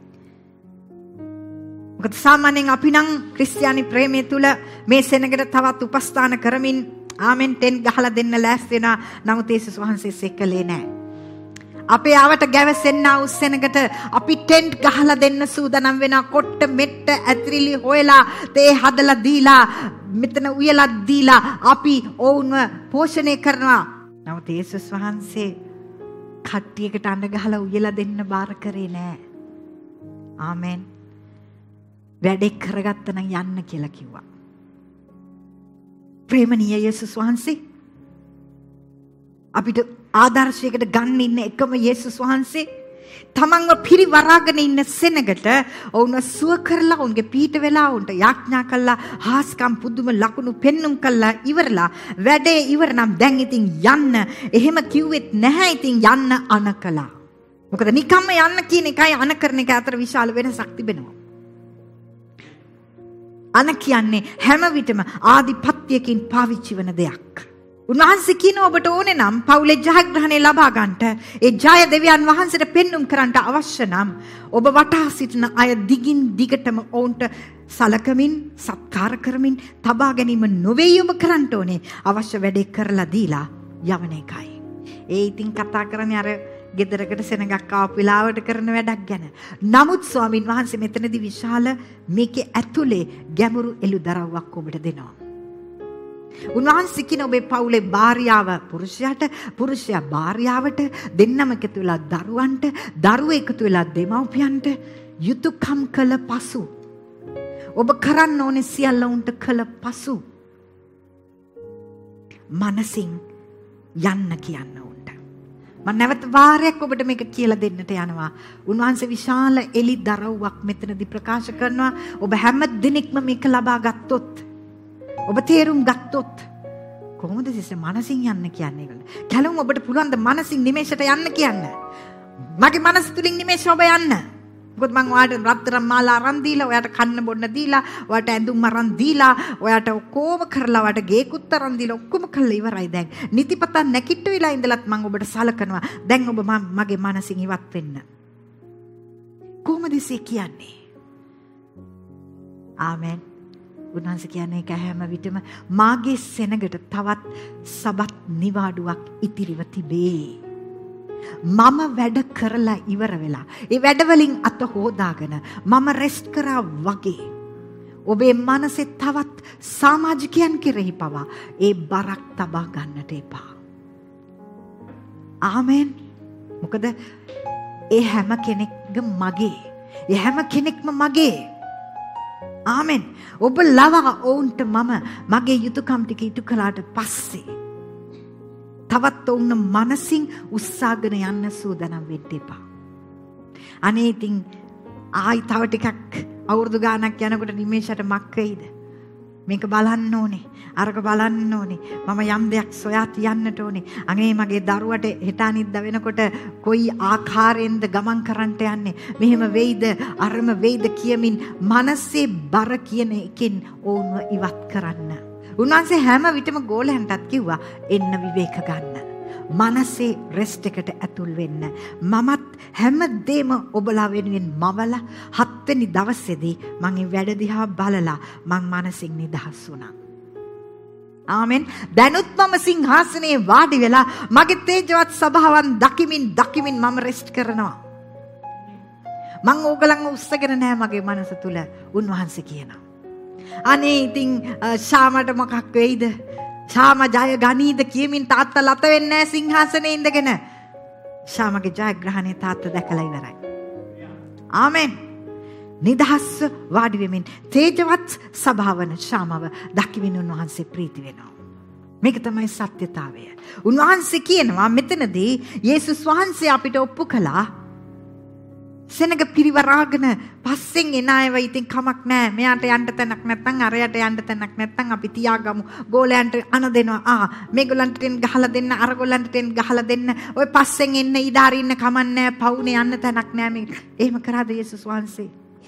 Speaker 2: මොකද සාමාන්‍යයෙන් අපි නම් ක්‍රිස්තියානි ප්‍රේමය තුල මේ සෙනගට තවත් උපස්ථාන කරමින් ආමෙන් ටෙන් ගහලා දෙන්න ලෑස්ති වෙනවා. නමුත් යේසුස් වහන්සේ සෙකලේ නෑ. අපේ ආවට ගැවසෙන්න උස්සෙනකට අපි ටෙන්ට් ගහලා දෙන්න සූදානම් වෙනවා. කොට්ට මෙට්ට ඇතිරිලි හොයලා තේ හදලා දීලා මෙතන උයලා දීලා අපි ඔවුන්ව පෝෂණය කරනවා. නමුත් යේසුස් වහන්සේ කට්ටියකට අඬ ගහලා උයලා දෙන්න බාර කරේ නෑ. ආමෙන්. වැඩේ කරගත්ත නම් යන්න කියලා කිව්වා. ප්‍රේමණීය යේසුස් වහන්සේ අපිට ආදර්ශයකට ගන්න ඉන්න එකම යේසුස් වහන්සේ තමන්ව පිරිවරාගෙන ඉන්න සෙනගට ඔවුන්ව සුව කරලා ඔවුන්ගේ පීඨ වෙලා ඔවුන්ට යාඥා කළා හාස්කම් පුදුම ලකුණු පෙන්눔 කළා ඉවරලා වැඩේ ඉවර නම් දැන් ඉතින් යන්න එහෙම කිව්වෙත් නැහැ ඉතින් යන්න අනකලා. මොකද නිකම්ම යන්න කියන එකයි අන කරන එක අතර විශාල වෙනසක් තිබෙනවා. අන කියන්නේ හැම විටම ආධිපත්‍යකින් පාවිච්චි වෙන දෙයක්. උන්වහන්සේ කියන ඔබට ඕනේ නම් පවුලේ ජයග්‍රහණය ලබා ගන්නට ඒ ජය දෙවියන් වහන්සේට පෙන්눔 කරන්නට අවශ්‍ය නම් ඔබ වටා සිටින අය දිගින් දිගටම ඔවුන්ට සලකමින් සත්කාර කරමින් තබා ගැනීම නොවේ ඔබ කරන්න ඕනේ. අවශ්‍ය වැඩේ කරලා දීලා යවන එකයි. ඒ ඉතින් කතා කරන්නේ අර ගෙදරකට සෙනගක් ආපු වෙලාවට කරන වැඩක් ගැන. නමුත් ස්වාමින් වහන්සේ මෙතනදී විශාල මේකේ ඇතුලේ ගැඹුරු එළුදරව්වක් ඔබට දෙනවා. උන්වහන්සේ කියන ඔබේ පවුලේ භාර්යාව පුරුෂයාට පුරුෂයා භාර්යාවට දෙන්නම එකතු වෙලා දරුවන්ට දරුවෝ එකතු වෙලා දෙමව්පියන්ට යුතුයකම් කළ පසු ඔබ කරන්න ඕනේ සියල්ල උන්ට කළ පසු මනසින් යන්න කියන්න උන්ට. මම නැවත වාරයක් ඔබට මේක කියලා දෙන්නට යනවා. උන්වහන්සේ විශාල එලි දරව්වක් මෙතනදී ප්‍රකාශ කරනවා. ඔබ හැම දිනෙකම මේක ලබා ගත්තොත් ඔබ තේරුම් ගත්තොත් කොහොමද සිස්ටර් මනසින් යන්න කියන්නේ කියලා. කැලුම් ඔබට පුළුවන් ද මනසින් නිමේෂයට යන්න කියන්න. මගේ මනස තුලින් නිමේෂ ඔබ යන්න. මොකද මම ඔයාලට රත්තරන් මාලා අරන් දීලා, ඔයාලට කන්න බොන්න දීලා, ඔයාලට ඇඳුම් අරන් දීලා, ඔයාලට ඔක්කොම කරලා, ඔයාලට ගේකුත් අරන් දීලා ඔක්කොම කරලා ඉවරයි දැන්. නිතිපතා නැකිට වෙලා ඉඳලත් මම ඔබට සලකනවා. දැන් ඔබ මගේ මනසින් ඉවත් වෙන්න. කොහොමද කියන්නේ? ආමෙන්. උන්වහන්සේ කියන්නේ ඒක හැම විටම මාගේ සෙනගට තවත් සබත් නිවාඩුවක් ඉතිරිව තිබේ. මම වැඩ කරලා ඉවර වෙලා ඒ වැඩවලින් අත හොදාගෙන මම රෙස්ට් කරා වගේ ඔබේ මනසේ තවත් සමාජිකයන් කෙරෙහි පවා ඒ බරක් තබා ගන්නට එපා. ආමෙන්. මොකද ඒ හැම කෙනෙක්ම මගේ. ඒ හැම කෙනෙක්ම මගේ. ආමෙන්. ඔබ ලවා ඔවුන්ට මම මගේ යුතුයකම් ටික ඉටු කළාට පස්සේ තවත් ඔවුන් මනසින් උස්සාගෙන යන්න සූදානම් වෙන්න එපා. අනේ ඉතින් ආයි තව ටිකක් අවුරුදු ගාණක් යනකොට නිමේෂයට මක් වෙයිද? මේක බලන්න ඕනේ. අරක බලන්න ඕනේ. මම යම් දෙයක් සොයා තියන්නට ඕනේ. අනේ මගේ දරුවට හෙට අනිද්දා වෙනකොට කොයි ආකාරයෙන්ද ගමන් කරන්නට යන්නේ? මෙහෙම වෙයිද? අරම වෙයිද කියමින් මනසේ බර කියන එකෙන් ඕන්ව ඉවත් කරන්න. උන්වහන්සේ හැම විටම ගෝලයන්ටත් කිව්වා එන්න විවේක ගන්න. මනසේ රෙස්ට් එකට ඇතුල් වෙන්න. මමත් හැමදේම ඔබලා වෙනුවෙන් මවලා 7 වෙනි දවසේදී මම මේ වැඩ දිහා බලලා මං මනසින් නිදහස් වුණා. ආමෙන්. දැනුත් මම සිංහාසනයේ වාඩි වෙලා මගේ තේජවත් සභාවන් දකිමින් මම රෙස්ට් කරනවා. මං ඕගලන්ව උස්සගෙන නෑ මගේ මනස තුල. උන්වහන්සේ කියනවා. අනේ ඉතින් ශාමට මොකක් වෙයිද? ශාම ජය ගනීද කියමින් තාත්තා ලත වෙන්නේ නැහැ සිංහාසනේ ඉඳගෙන. ශාමගේ ජයග්‍රහණය තාත්තා දැකලා ඉවරයි. ආමෙන්. නිදහස්ව වාඩි වෙමින් තේජවත් සභාවන ශාමව දකිමින් උන්වහන්සේ ප්‍රීති වෙනවා. මේක තමයි සත්‍යතාවය. උන්වහන්සේ කියනවා මෙතනදී යේසුස් වහන්සේ අපිට ඔප්පු කළා සෙනග පිරිවරාගෙන පස්සෙන් එන අයව ඉතින් කමක් නැහැ. මෙයාට යන්න තැනක් නැත්නම් අරයට යන්න තැනක් නැත්නම් අපි තියාගමු. ගෝලයන්ට අන දෙනවා. මේගොල්ලන්ට ටෙන් ගහලා දෙන්න, අරගොල්ලන්ට ටෙන් ගහලා දෙන්න. ඔය පස්සෙන් එන්න ඉදාරි ඉන්න කමක් නැහැ. පවුනේ යන්න තැනක් නැහැ මේ. එහෙම කරාද යේසුස් වහන්සේ?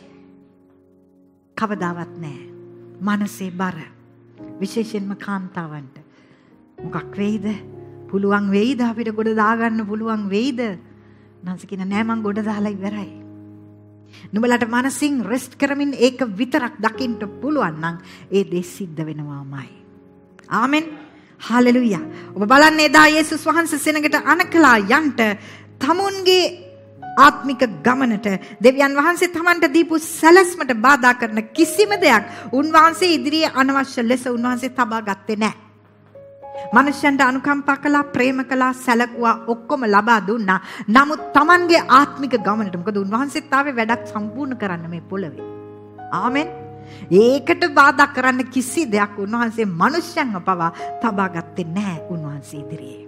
Speaker 2: කවදාවත් නැහැ. මනසේ බර. විශේෂයෙන්ම කාන්තාවන්ට. මොකක් වෙයිද? පුළුවන් වෙයිද අපිට ගොඩ දාගන්න පුළුවන් වෙයිද? නැන්ස කියන නෑ මං ගොඩ දාලා ඉවරයි. නුඹලට මනසින් රෙස්ට් කරමින් ඒක විතරක් දකින්න පුළුවන් නම් ඒ දේ සිද්ධ වෙනවාමයි. ආමෙන්. හාලෙලූයා. ඔබ බලන්නේ එදා යේසුස් වහන්සේ සෙනඟට අනකලා යන්ට තමුන්ගේ ආත්මික ගමනට දෙවියන් වහන්සේ තමන්ට දීපු සැලැස්මට බාධා කරන කිසිම දෙයක් උන්වහන්සේ ඉදිරියේ අනවශ්‍ය ලෙස උන්වහන්සේ තබා ගත්තේ නැහැ. මනුෂ්‍යයන්ට අනුකම්පා කළා, ප්‍රේම කළා, සැලකුවා, ඔක්කොම ලබා දුන්නා. නමුත් තමන්ගේ ආත්මික ගමනට මොකද උන්වහන්සේත් ආවේ වැඩක් සම්පූර්ණ කරන්න මේ පොළවේ. ආමෙන්. ඒකට බාධා කරන්න කිසි දෙයක් උන්වහන්සේ මනුෂ්‍යයන්ව පවා තබා ගත්තේ නැහැ උන්වහන්සේ ඉදිරියේ.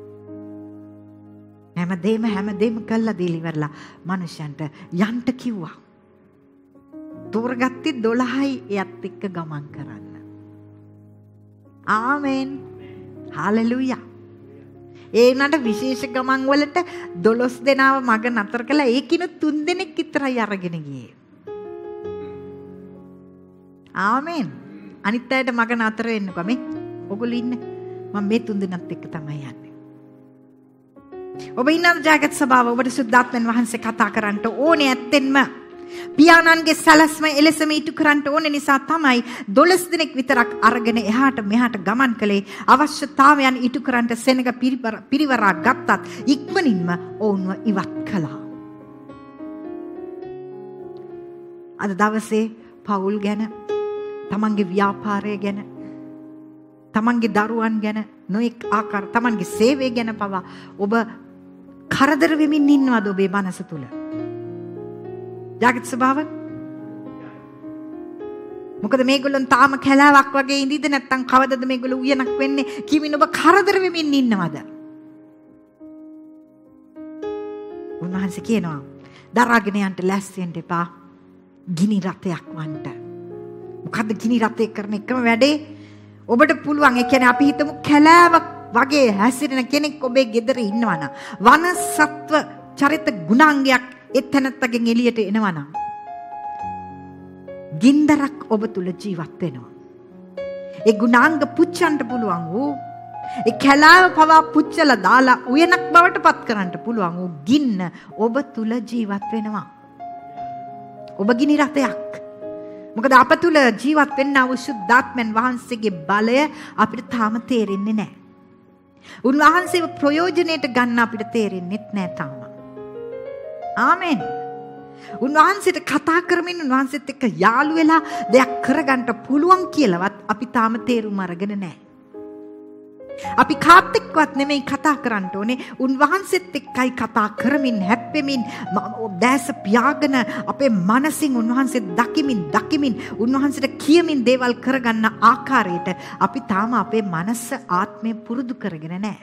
Speaker 2: හැමදේම කළා දීලා ඉවරලා මනුෂ්‍යයන්ට යන්න කිව්වා. තෝරගත්තේ 12යි එයත් එක්ක ගමන් කරන්න. ආමෙන්. හාලෙලූයා. ඒ නට විශේෂ ගමන් වලට 12 දෙනාව මග නතර කළා. ඒකිනු 3 දෙනෙක් විතරයි අරගෙන ගියේ. ආමෙන්. අනිත් අයට මග නතර වෙන්නකෝ මේ. ඔගොල්ලෝ ඉන්න. මම මේ 3 දෙනාත් එක්ක තමයි යන්නේ. ඔබ ඉන්නද ජාගත් සභාව ඔබට සුද්ධාත්මයන් වහන්සේ කතා කරන්න ඕනේ ඇත්තෙන්ම. පියාණන්ගේ සැලැස්ම එලෙසම ඉටු කරන්න ඕනේ නිසා තමයි 12 දෙනෙක් විතරක් අරගෙන එහාට මෙහාට ගමන් කළේ. අවශ්‍යතාවයන් ඉටු කරන්න සෙනඟ පිරිවරා ගත්තත් ඉක්මනින්ම ඔවුන්ව ඉවත් කළා. අද දවසේ පවුල් ගැන, තමන්ගේ ව්‍යාපාරය ගැන, තමන්ගේ දරුවන් ගැන, නොඑක් ආකාර තමන්ගේ සේවය ගැන පවා ඔබ කරදර වෙමින් ඉන්නවද ඔබේ මනස තුල? ජාගත් ස්වභාව. මොකද මේගොල්ලන් තාම කැලාවක් වගේ ඉඳිද නැත්නම් කවදද මේගොල්ලෝ උයනක් වෙන්නේ කිමින් ඔබ කරදර වෙමින් ඉන්නවද? උන්වහන්සේ කියනවා දරාගෙන යන්න ලෑස්ති වෙන්න එපා. ගිනි රථයක් වන්ට. මොකද්ද ගිනි රථය කරන එකම වැඩේ? ඔබට පුළුවන්. ඒ කියන්නේ අපි හිතමු කැලාවක් වගේ හැසිරෙන කෙනෙක් ඔබේ ගෙදර ඉන්නවනම් වන සත්ව චරිත ගුණාංගයක් එතනත්තගෙන් එළියට එනවා නම් ගින්දරක් ඔබ තුල ජීවත් වෙනවා. ඒ ගුණාංග පුච්චන්න පුළුවන් වූ, ඒ කැලාව පවා පුච්චලා දාලා උයනක් බවට පත් කරන්න පුළුවන් වූ ගින්න ඔබ තුල ජීවත් වෙනවා. ඔබ ගිනි රථයක්. මොකද අප තුල ජීවත් වෙන්නා වූ සුද්ධාත්මයන් වහන්සේගේ බලය අපිට තාම තේරෙන්නේ නැහැ. උන්වහන්සේව ප්‍රයෝජනෙට ගන්න අපිට තේරෙන්නේ නැහැ තාම. ආමෙන්. උන්වහන්සේට කතා කරමින් උන්වහන්සේත් එක්ක යාළු වෙලා දෙයක් කරගන්න පුළුවන් කියලාවත් අපි තාම තේරුම් අරගෙන නැහැ. අපි කාත් එක්කවත් නෙමෙයි කතා කරන්න ඕනේ. උන්වහන්සේත් එක්කයි කතා කරමින් හැප්පෙමින් දැස පියාගෙන අපේ මනසින් උන්වහන්සේ දකිමින් උන්වහන්සේට කියමින් දේවල් කරගන්න ආකාරයට අපි තාම අපේ මනස ආත්මය පුරුදු කරගෙන නැහැ.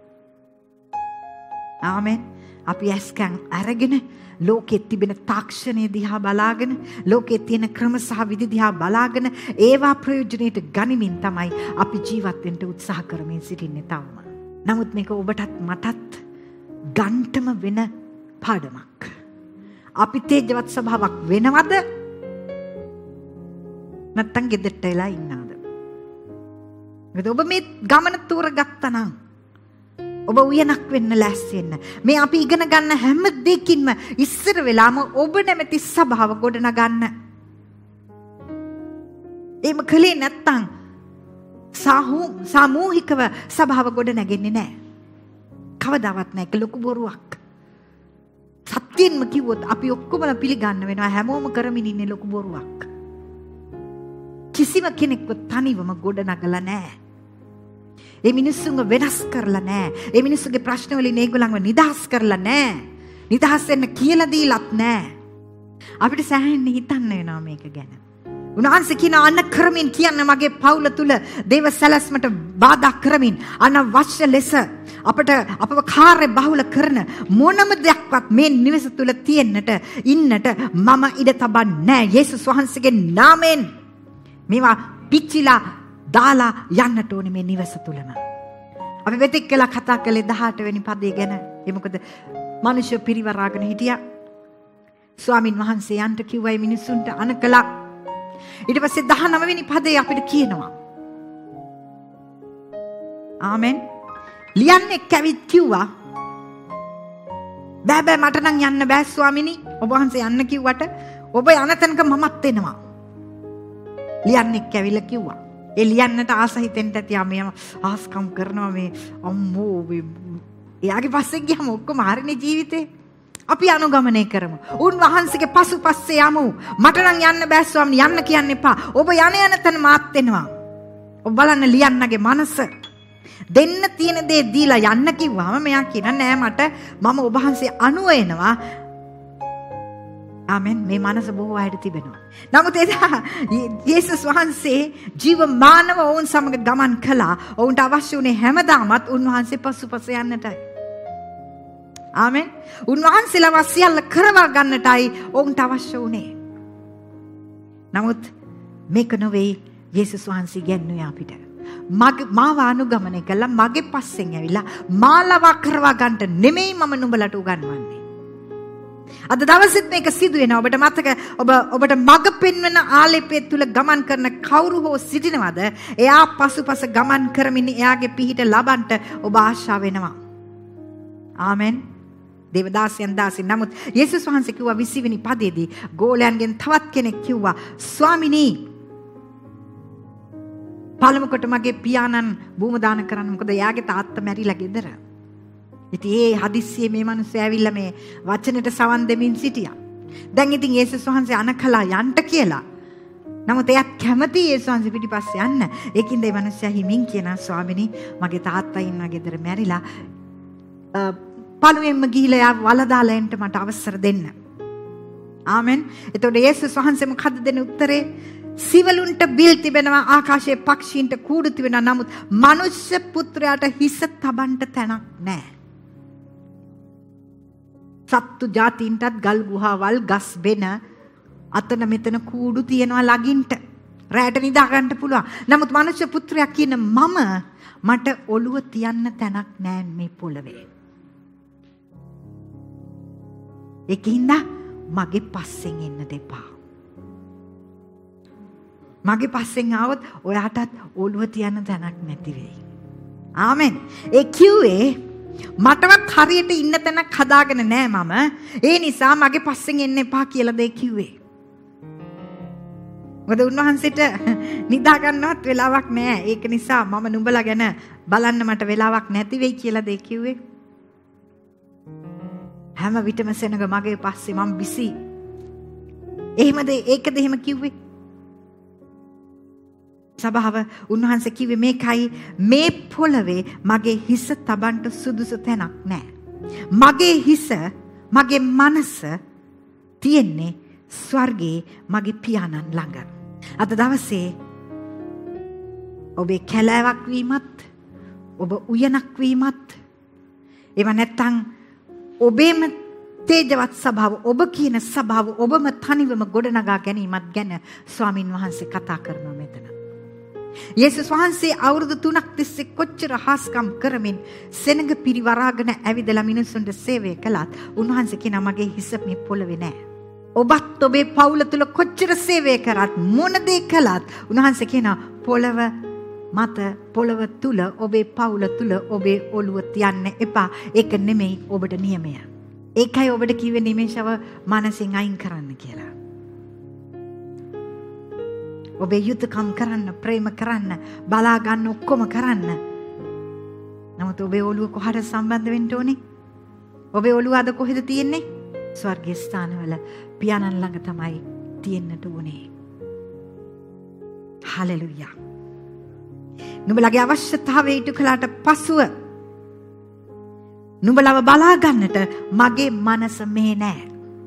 Speaker 2: ආමෙන්. අපි ඇස්කම් අරගෙන ලෝකෙ තිබෙන තාක්ෂණය දිහා බලාගෙන ලෝකෙ තියෙන ක්‍රම සහ විදි දිහා බලාගෙන ඒවා ප්‍රයෝජනෙට ගනිමින් තමයි අපි ජීවත් වෙන්න උත්සාහ කරමින් සිටින්නේ තවම. නමුත් මේක ඔබටත් මටත් ගන්ටම වෙන පාඩමක්. අපි තේජවත් ස්වභාවයක් වෙනවද? නැත්තම් ගෙදරට වෙලා ඉන්නවද? මොකද ඔබ මේ ගමන තෝරගත්තා නම් ඔබ උයනක් වෙන්න ලෑස්ති වෙන්න. මේ අපි ඉගෙන ගන්න හැම දෙයකින්ම ඉස්සර වෙලාම ඔබ නැමැති ස්වභාව ගොඩනගන්න. එහෙම කලේ නැත්තම් සාමූහිකව ස්වභාව ගොඩ නැගෙන්නේ නැහැ. කවදාවත් නැහැ. ඒක ලොකු බොරුවක්. සත්‍යෙන්ම කිව්වොත් අපි ඔක්කොමලා පිළිගන්න වෙනවා හැමෝම කරමින් ඉන්නේ ලොකු බොරුවක්. කිසිම කෙනෙක්ව තනිවම ගොඩ නගලා නැහැ. ඒ මිනිස්සුන්ව වෙනස් කරලා නැහැ. ඒ මිනිස්සුගේ ප්‍රශ්න වලින් ඒගොල්ලන්ව නිදහස් කරලා නැහැ. නිදහස් වෙන්න කියලා දීලත් නැහැ. අපිට සෑහෙන්න හිතන්න වෙනවා මේක ගැන. උන්වහන්සේ කියන අන්න කරමින් කියන්න මගේ පවුල තුල දේව සැලැස්මට බාධා කරමින් අනවශ්‍ය ලෙස අපට අපව කාර්ය බහුල කරන මොනම දෙයක්වත් මේ නිවස තුල තියෙන්නට ඉන්නට මම ඉඩ තබන්නේ නැහැ. යේසුස් වහන්සේගේ නාමයෙන් මේවා පිච්චිලා දාලා යන්නට ඕනේ මේ නිවස තුලම. අපි වෙතෙක් කියලා කතා කළේ 18 වෙනි පදේ ගැන. ඒ මොකද මිනිස්සු පිරිවරාගෙන හිටියා. ස්වාමින් වහන්සේ යන්ට කිව්වයි මිනිස්සුන්ට අනකලා. ඊට පස්සේ 19 වෙනි පදේ අපිට කියනවා. ආමෙන්. ලියන්නේ කැවිත් කිව්වා. බෑ මට නම් යන්න බෑ ස්වාමිනී. ඔබ වහන්සේ යන්න කිව්වට ඔබ යන තැනක මමත් එනවා. ලියන්නේ කැවිලා කිව්වා. ඒ ලියන්නට ආස හිතෙන්ට ඇති මේ ආස්කම් කරනවා මේ අම්මෝ එයාගේ පස්සේ ගියාම ඔක්කොම හරිනේ ජීවිතේ. අපි අනුගමනය කරමු. උන්වහන්සේගේ පසුපස්සේ යමු. මට නම් යන්න බෑ ස්වාමීනි යන්න කියන්න එපා. ඔබ යන තැන මාත් එනවා. ඔබ බලන්න ලියන්නගේ මනස. දෙන්න තියෙන දේ දීලා යන්න කිව්වම මෙයා කියන නෑ මට මම ඔබ වහන්සේ අනුව එනවා. ආමෙන්. මේ මනස බොහෝ අයට තිබෙනවා. නමුත් එදා යේසුස් වහන්සේ ජීවමානව ඔවුන් සමග ගමන් කළා. ඔවුන්ට අවශ්‍ය වුණේ හැමදාමත් උන්වහන්සේ පසුපස යන්නටයි. ආමෙන්. උන්වහන්සේලා සියල්ල කරවා ගන්නටයි ඔවුන්ට අවශ්‍ය වුණේ. නමුත් මේක නොවේ යේසුස් වහන්සේ කියන්නේ අපිට. මාව අනුගමනය කළා මගේ පස්සෙන් ඇවිල්ලා මාලව කරවා ගන්නට නෙමෙයි මම නුඹලට උගන්වන්නේ. අද දවසෙත් මේක සිදු වෙනවා. ඔබට මතක ඔබට මඟ පෙන්වන ආලේපය තුල ගමන් කරන කවුරු හෝ සිටිනවද? එයා පසුපස ගමන් කරමින් එයාගේ පිහිට ලබන්නට ඔබ ආශා වෙනවා. ආමෙන්. දේවදාසයන් දාසින්. නමුත් යේසුස් වහන්සේ කිව්වා 20 වෙනි පදයේදී ගෝලයන්ගෙන් තවත් කෙනෙක් කිව්වා ස්වාමිනී පළමු කොට මගේ පියාණන් භූම දාන කරන්න. මොකද එයාගේ තාත්තා මැරිලා ගෙදර. ඉතින් ඒ හදිස්සියේ මේ මිනිස්සු ඇවිල්ලා මේ වචනෙට සවන් දෙමින් සිටියා. දැන් ඉතින් යේසුස් වහන්සේ අනකලා යන්න කියලා. නමුත් එයා කැමති යේසුස් වහන්සේ පිටිපස්සේ යන්න. ඒකින්ද මේ මිනිස්සයා හිමින් කියනවා ස්වාමිනී මගේ තාත්තා ඉන්නවා ගෙදර මැරිලා. පළුවෙන්ම ගිහිලා යා වලදාලා එන්න මට අවසර දෙන්න. ආමෙන්. එතකොට යේසුස් වහන්සේ මොකද්ද දෙන උත්තරේ? සිවලුන්ට බිල් තිබෙනවා ආකාශයේ පක්ෂීන්ට කූඩු තිබෙනවා. නමුත් මනුෂ්‍ය පුත්‍රයාට හිස තබන්න තැනක් නැහැ. සත්තු ජාතීන්ටත් ගල් ගුහාවල් ගස් බෙන අතන මෙතන කූඩු තියනවා ළඟින්ට. රැට නිදා ගන්න පුළුවන්. නමුත් මනුෂ්‍ය පුත්‍රයා කියන මට ඔළුව තියන්න තැනක් නැහැ මේ පොළවේ. ඒකින්ද මගේ පස්සෙන් එන්න දෙපා. මගේ පස්සෙන් ආවොත් ඔයාටත් ඔළුව තියන්න තැනක් නැති වෙයි. ආමෙන්. ඒ කිව්වේ මටවත් හරියට ඉන්න තැනක් හදාගෙන නෑ මම. ඒ නිසා මගේ පස්සෙන් එන්න එපා කියලා දෙය කිව්වේ. මොකද උන්වහන්සේට නිදා ගන්නවත් වෙලාවක් නෑ. ඒක නිසා මම නුඹලා ගැන බලන්න මට වෙලාවක් නැති වෙයි කියලා දෙය කිව්වේ. හැම විටම සෙනඟ මගේ පස්සේ මම බිසි. එහෙමද ඒකද එහෙම කිව්වේ? සභාව උන්වහන්සේ කිව්වේ මේකයි මේ පොළවේ මගේ හිස තබන්න සුදුසු තැනක් නැහැ. මගේ හිස මගේ මනස තියෙන්නේ ස්වර්ගයේ මගේ පියාණන් ළඟ. අද දවසේ ඔබේ කැලෑවක් වීමත් ඔබ උයනක් වීමත් එව නැත්තම් ඔබේම තේජවත් සභාව ඔබ කියන සභාව ඔබම තනිවම ගොඩනගා ගැනීමත් ගැන ස්වාමින් වහන්සේ කතා කරනවා මෙතන. යේසුස් වහන්සේ අවුරුදු 3ක් තිස්සේ කොච්චර හාස්කම් කරමින් සෙනඟ පිරිවරාගෙන ඇවිදලා මිනිසුන්ට සේවය කළත් උන්වහන්සේ කියනවා මගේ හිස මේ පොළවේ නැහැ. ඔබත් ඔබේ පවුල තුල කොච්චර සේවය කරත් මොන දේ කළත් උන්වහන්සේ කියනවා පොළව මත පොළව තුල ඔබේ පවුල තුල ඔබේ ඔළුව තියන්න එපා. ඒක නෙමෙයි ඔබට නියමය. ඒකයි ඔබට කිව්වේ නිමේෂව මනසින් අයින් කරන්න කියලා. ඔබේ යුතුයකම් කරන්න, ප්‍රේම කරන්න, බලා ගන්න ඔක්කොම කරන්න. නමුත් ඔබේ ඔළුව කොහට සම්බන්ධ වෙන්න ඕනේ? ඔබේ ඔළුව අද කොහෙද තියෙන්නේ? ස්වර්ගීය ස්ථානවල පියාණන් ළඟ තමයි තියෙන්නට ඕනේ. හලෙලුයා. නුඹලගේ අවශ්‍යතාවය ඉටු කළාට පසුව නුඹලව බලා ගන්නට මගේ මනස මේ නෑ.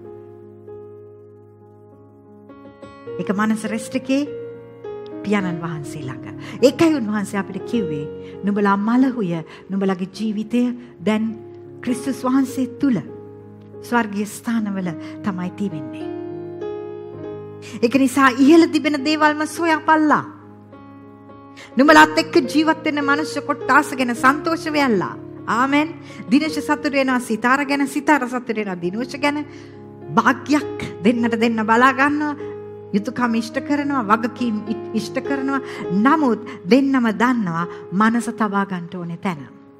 Speaker 2: ඒක මනස රෙස්ට් එකේ පියාණන් වහන්සේ ළඟ. ඒකයි උන්වහන්සේ අපිට කිව්වේ නුඹලා මලහුය නුඹලගේ ජීවිතය දැන් ක්‍රිස්තුස් වහන්සේ තුල ස්වර්ගීය ස්ථානවල තමයි තිබෙන්නේ. ඒක නිසා ඉහළ තිබෙන දේවල්ම සොයාපල්ලා. නුඹලාත් එක්ක ජීවත් වෙන මනුෂ්‍ය කොට්ටාස ගැන සන්තෝෂ වෙයල්ලා. ආමෙන්. දිනේශ සතුට වෙනවා සිතාර ගැන, සිතාර සතුට වෙනවා දිනේශ ගැන. භාග්යක් දෙන්නට දෙන්න බලා ගන්නවා. යුතුයකම් ඉෂ්ට කරනවා, වගකීම් ඉෂ්ට කරනවා. නමුත් දෙන්නම දන්නවා මනස තබා ගන්න ඕනේ තැන.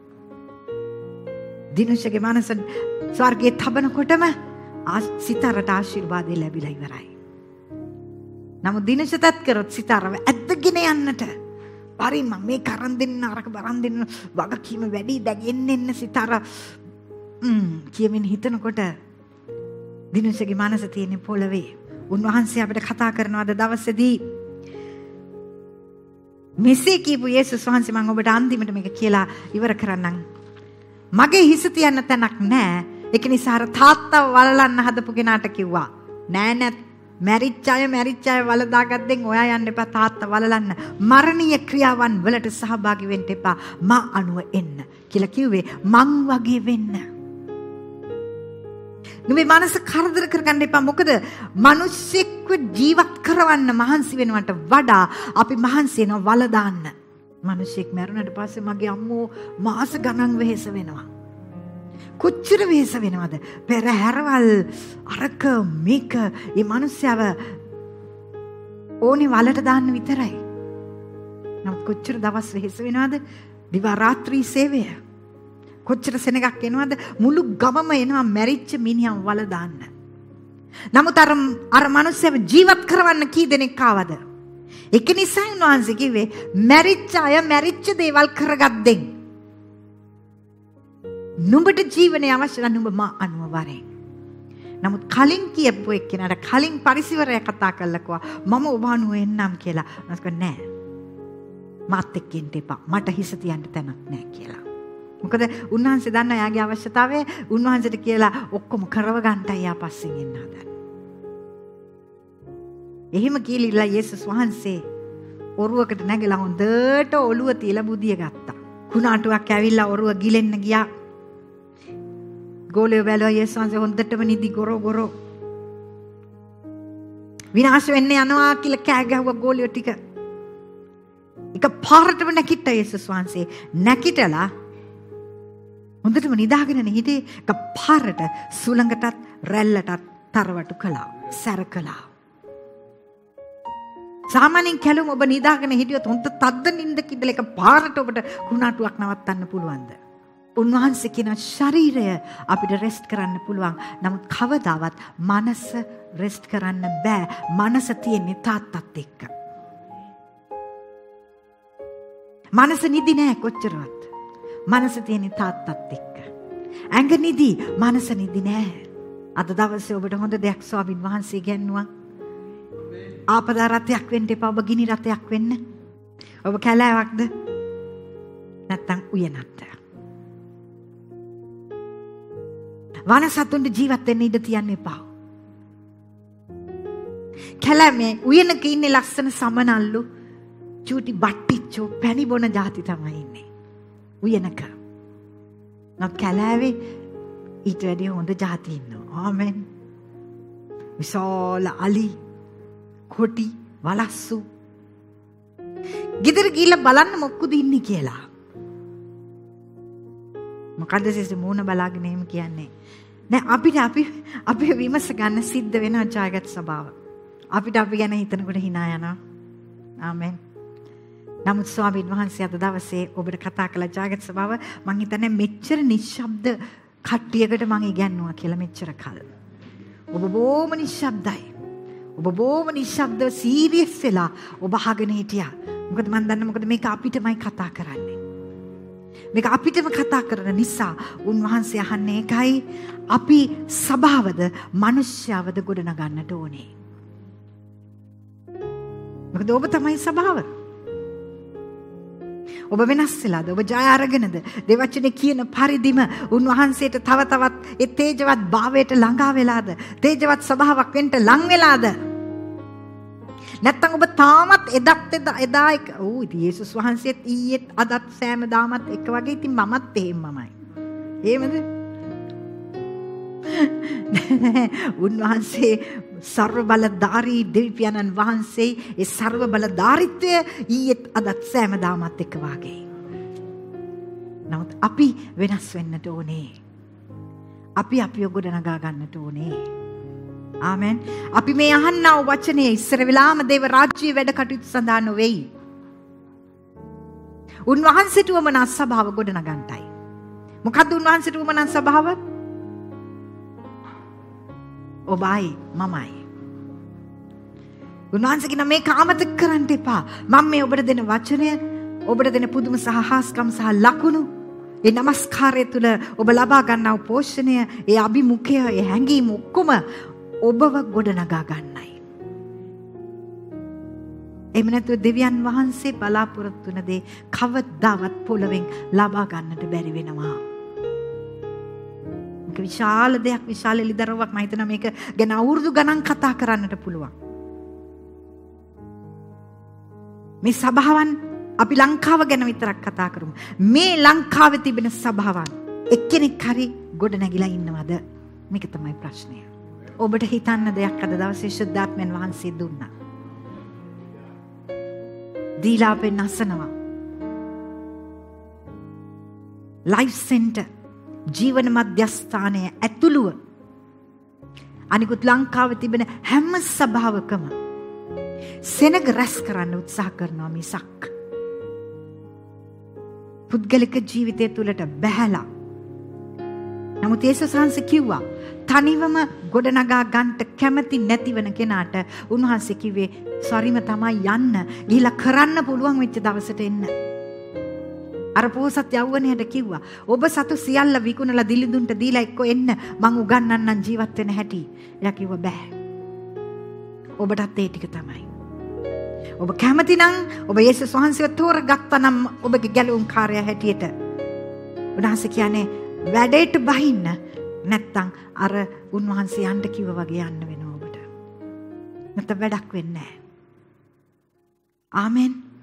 Speaker 2: දිනේශගේ මනස ස්වර්ගයේ තබනකොටම සිතාරට ආශිර්වාදය ලැබිලා ඉවරයි. නමුත් දිනේශතත් කරොත් සිතාරව ඇද්දගෙන යන්නට පරිම මේ කරන් දෙන්න අරක බරන් දෙන්න වගකීම වැඩි දැන් එන්න සිතාර කියමින් හිතනකොට දිනේශගේ මනස තියෙන පොළවේ. උන්වහන්සේ අපිට කතා කරනවා අද දවසේදී මෙසේ කියපු යේසුස් වහන්සේ මම ඔබට අන්තිමට මේක කියලා ඉවර කරන්නම්. මගේ හිස තියන්න තැනක් නැහැ. ඒක නිසා අර තාත්තව වලලන්න හදපු කෙනාට කිව්වා නෑ මැරිච්ච අය වලදාගත්තෙන් ඔයා යන්න එපා තාත්තා වලලන්න. මරණීය ක්‍රියාවන් වලට සහභාගී වෙන්න එපා. මා අනුව එන්න කියලා කිව්වේ මං වගේ වෙන්න. නුඹේ මනස කරදර කරගන්න එපා. මොකද මිනිස්සෙක්ව ජීවත් කරවන්න මහන්සි වෙනවට වඩා අපි මහන්සි වෙනවා වල දාන්න. මිනිස්සෙක් මැරුණට පස්සේ මගේ අම්මෝ මාස ගණන් වෙහෙස වෙනවා. කොච්චර වෙහෙස වෙනවද? පෙරහැරවල් අරක මේක මේ මිනිස්සයව ඕනේ වලට දාන්න විතරයි. නමුත් කොච්චර දවස් වෙහෙස වෙනවද? දිවා රාත්‍රී සේවය. කොච්චර සෙනගක් එනවද? මුළු ගමම එනවා මැරිච්ච මිනිහන් වල දාන්න. නමුත් අර මිනිස්සයව ජීවත් කරවන්න කී දෙනෙක් ආවද? ඒක නිසා උන්වහන්සේ කිව්වේ මැරිච්ච අය මැරිච්ච දේවල් කරගද්දෙන් නුඹට ජීවනයේ අවශ්‍ය නම් නුඹ මා අනුව වරෙන්. නමුත් කලින් කියපු එක්කෙනාට කලින් පරිසිවරය කතා කළා කිව්වා මම ඔබ අනුව එන්නම් කියලා. නැත්නම් නෑ. මාත් එක්ක ඉන්න එපා. මට හිස තියන්න තැනක් නෑ කියලා. මොකද උන්වහන්සේ දන්න යාගේ අවශ්‍යතාවය උන්වහන්සේට කියලා ඔක්කොම කරව ගන්නටයි යා පස්සෙන් එන්න හදන්නේ. එහෙම කියලා යේසුස් වහන්සේ ඔරුවකට නැගලා හොඳට ඔළුව තියලා බුදිය ගත්තා. කුණාටුවක් ඇවිල්ලා ඔරුව ගිලෙන්න ගියා. ගෝලිය බැලුවා යේසුස් වහන්සේ හොඳටම නිදි ගොරෝ විනාශ වෙන්න යනවා කියලා කෑ ගැහුවා ගෝලියෝ ටික. එක පාරටම නැගිට්ටා යේසුස් වහන්සේ. නැගිටලා හොඳටම නිදාගෙන හිටියේ. එක පාරට සුළඟටත් රැල්ලටත් තරවටු කළා. සැර කළා. සාමාන්‍යයෙන් කැලුම් ඔබ නිදාගෙන හිටියොත් හොඳ තද්ද නිින්දක ඉඳලා එක පාරට ඔබට කුණාටුවක් නවත්තන්න පුළුවන්ද? උන්වහන්සේ කියන ශරීරය අපිට රෙස්ට් කරන්න පුළුවන්. නමුත් කවදාවත් මනස රෙස්ට් කරන්න බෑ. මනස තියෙන්නේ තාත්තත් එක්ක. මනස නිදි නෑ කොච්චරවත්. මනස තියෙන්නේ තාත්තත් එක්ක. ඇඟ නිදි, මනස නිදි නෑ. අද දවසේ ඔබට හොඳ දෙයක් ස්වාමීන් වහන්සේ කියන්නවා. ආපදා රථයක් වෙන්න එපා. ඔබ ගිනි රථයක් වෙන්න. ඔබ කැලෑවක්ද? නැත්තම් උයනක්ද? වනසතුන්ට ජීවත් වෙන්න ඉඩ තියන්න එපා. කැලෑමේ උයනක ඉන්නේ ලස්සන සමනල්ලු, චූටි බට්ටිච්චෝ, පැණි බොන જાති තමයි ඉන්නේ. උයනක. නමුත් කැලෑවේ ඊට වැඩිය හොඳ જાති ඉන්නවා. ආමෙන්. විශාල අලි, කොටි, වලස්සු. ගෙදර ගිහිල්ලා බලන්න මොකද ඉන්නේ කියලා. මොකද සිස්ටර් මූණ බලාගෙන එහෙම කියන්නේ. නෑ අපි විමස ගන්න සිද්ධ වෙන ජයගත් ස්වභාව. අපිට අපි ගැන හිතනකොට hina යනවා. ආමෙන්. නමුත් ස්වාමීන් වහන්සේ අද දවසේ ඔබට කතා කළ ජයගත් ස්වභාව මං හිතන්නේ මෙච්චර නිශ්ශබ්ද කට්ටියකට මං ඉගන්නුවා කියලා මෙච්චර කල්. ඔබ බොහොම නිශ්ශබ්දයි. ඔබ බොහොම නිශ්ශබ්දව සීරියස් වෙලා ඔබ අහගෙන හිටියා. මොකද මන් දන්නේ මොකද මේක අපිටමයි කතා කරන්නේ. මේක අපිටම කතා කරන නිසා උන්වහන්සේ අහන්නේ ඒකයි අපි සභාවද මිනිස්යාවද ගොඩනගන්නට ඕනේ. මොකද ඔබ තමයි සභාව. ඔබ වෙනස් වෙලාද? ඔබ ජය අරගෙනද? දෙවචනේ කියන පරිදිම උන්වහන්සේට තව තවත් ඒ තේජවත් භාවයට ළඟා වෙලාද? තේජවත් ස්වභාවයක් වෙන්න ලං වෙලාද? නැත්තම් ඔබ තාමත් එදා ඉතින් යේසුස් වහන්සේත් ඊයේත් අදත් සෑමදාමත් එක වගේ. ඉතින් මමත් එහෙමමයි. එහෙමද? උන්වහන්සේ සර්ව බලධාරී දෙවියන්න් වහන්සේ ඒ සර්ව බලධාරීත්වය ඊයේත් අදත් සෑමදාමත් එක වගේ. නමුත් අපි වෙනස් වෙන්නට ඕනේ. අපි ගොඩනගා ගන්නට ඕනේ. ආමෙන්. අපි මේ අහන්නා වූ වචනේ ඉස්සර වෙලාම දේව රාජ්‍යයේ වැඩ කටයුතු සඳහා නොවේයි. උන්වහන්සේට වමනා සභාව ගොඩනගන්නයි. මොකද්ද උන්වහන්සේට වමනා සභාව? ඔබයි මමයි. උන්වහන්සේ කියන මේක අමතක කරන්න එපා. මම මේ ඔබට දෙන වචනය, ඔබට දෙන පුදුම සහ හාස්කම් සහ ලකුණු, ඒ නමස්කාරය තුළ ඔබ ලබා ගන්නා පෝෂණය, ඒ අභිමුඛය, ඒ හැඟීම් ඔක්කොම ඔබව ගොඩනගා ගන්නයි. එහෙම නැත්නම් දෙවියන් වහන්සේ බලාපොරොත්තු වෙන දේ කවදාවත් පොළවෙන් ලබා ගන්නට බැරි වෙනවා. මේක විශාල දෙයක්, විශාල එළිදරව්වක්. මම හිතනවා මේක ගැන අවුරුදු ගණන් කතා කරන්නට පුළුවන්. මේ සභාවන් අපි ලංකාව ගැන විතරක් කතා කරමු. මේ ලංකාවේ තිබෙන සභාවන් එක්කෙනෙක් හරි ගොඩ නැගිලා ඉන්නවද? මේක තමයි ප්‍රශ්නය. ඔබට හිතන්න දෙයක් අද දවසේ ශුද්ධාත්මයන් වහන්සේ දුන්නා. දීලා අපෙන් අසනවා. ලයිෆ් සෙන්ටර් ජීවන මධ්‍යස්ථානය ඇතුළුව අනිකුත් ලංකාවේ තිබෙන හැම සභාවකම සෙනග රැස් කරන්න උත්සාහ කරනවා මිසක් පුද්ගලික ජීවිතය තුළට බැහැලා. නමුත් යේසුස් වහන්සේ කිව්වා තනිවම ගොඩනගා ගන්නට කැමති නැතිවන කෙනාට උන්වහන්සේ කිව්වේ සරිම තමයි යන්න, ගිහිලා කරන්න පුළුවන් වෙච්ච දවසට එන්න. අර පොහොසත් යවුවනයට කිව්වා ඔබ සතු සියල්ල විකුණලා දිලිඳුන්ට දීලා එක්ක එන්න මං උගන්වන්නම් ජීවත් වෙන හැටි. එයා කිව්වා බෑ. ඔබටත් ඒ ටික තමයි. ඔබ කැමති නම් ඔබ යේසුස් වහන්සේව තෝරගත්තා නම් ඔබගේ ගැලවුම් කාර්යය හැටියට උන්වහන්සේ කියන්නේ වැඩේට බහින්න, නැත්තම් අර උන්වහන්සේ යන්න කිව්ව වගේ යන්න වෙනවා ඔබට. නැත්නම් වැඩක් වෙන්නේ නැහැ. ආමෙන්.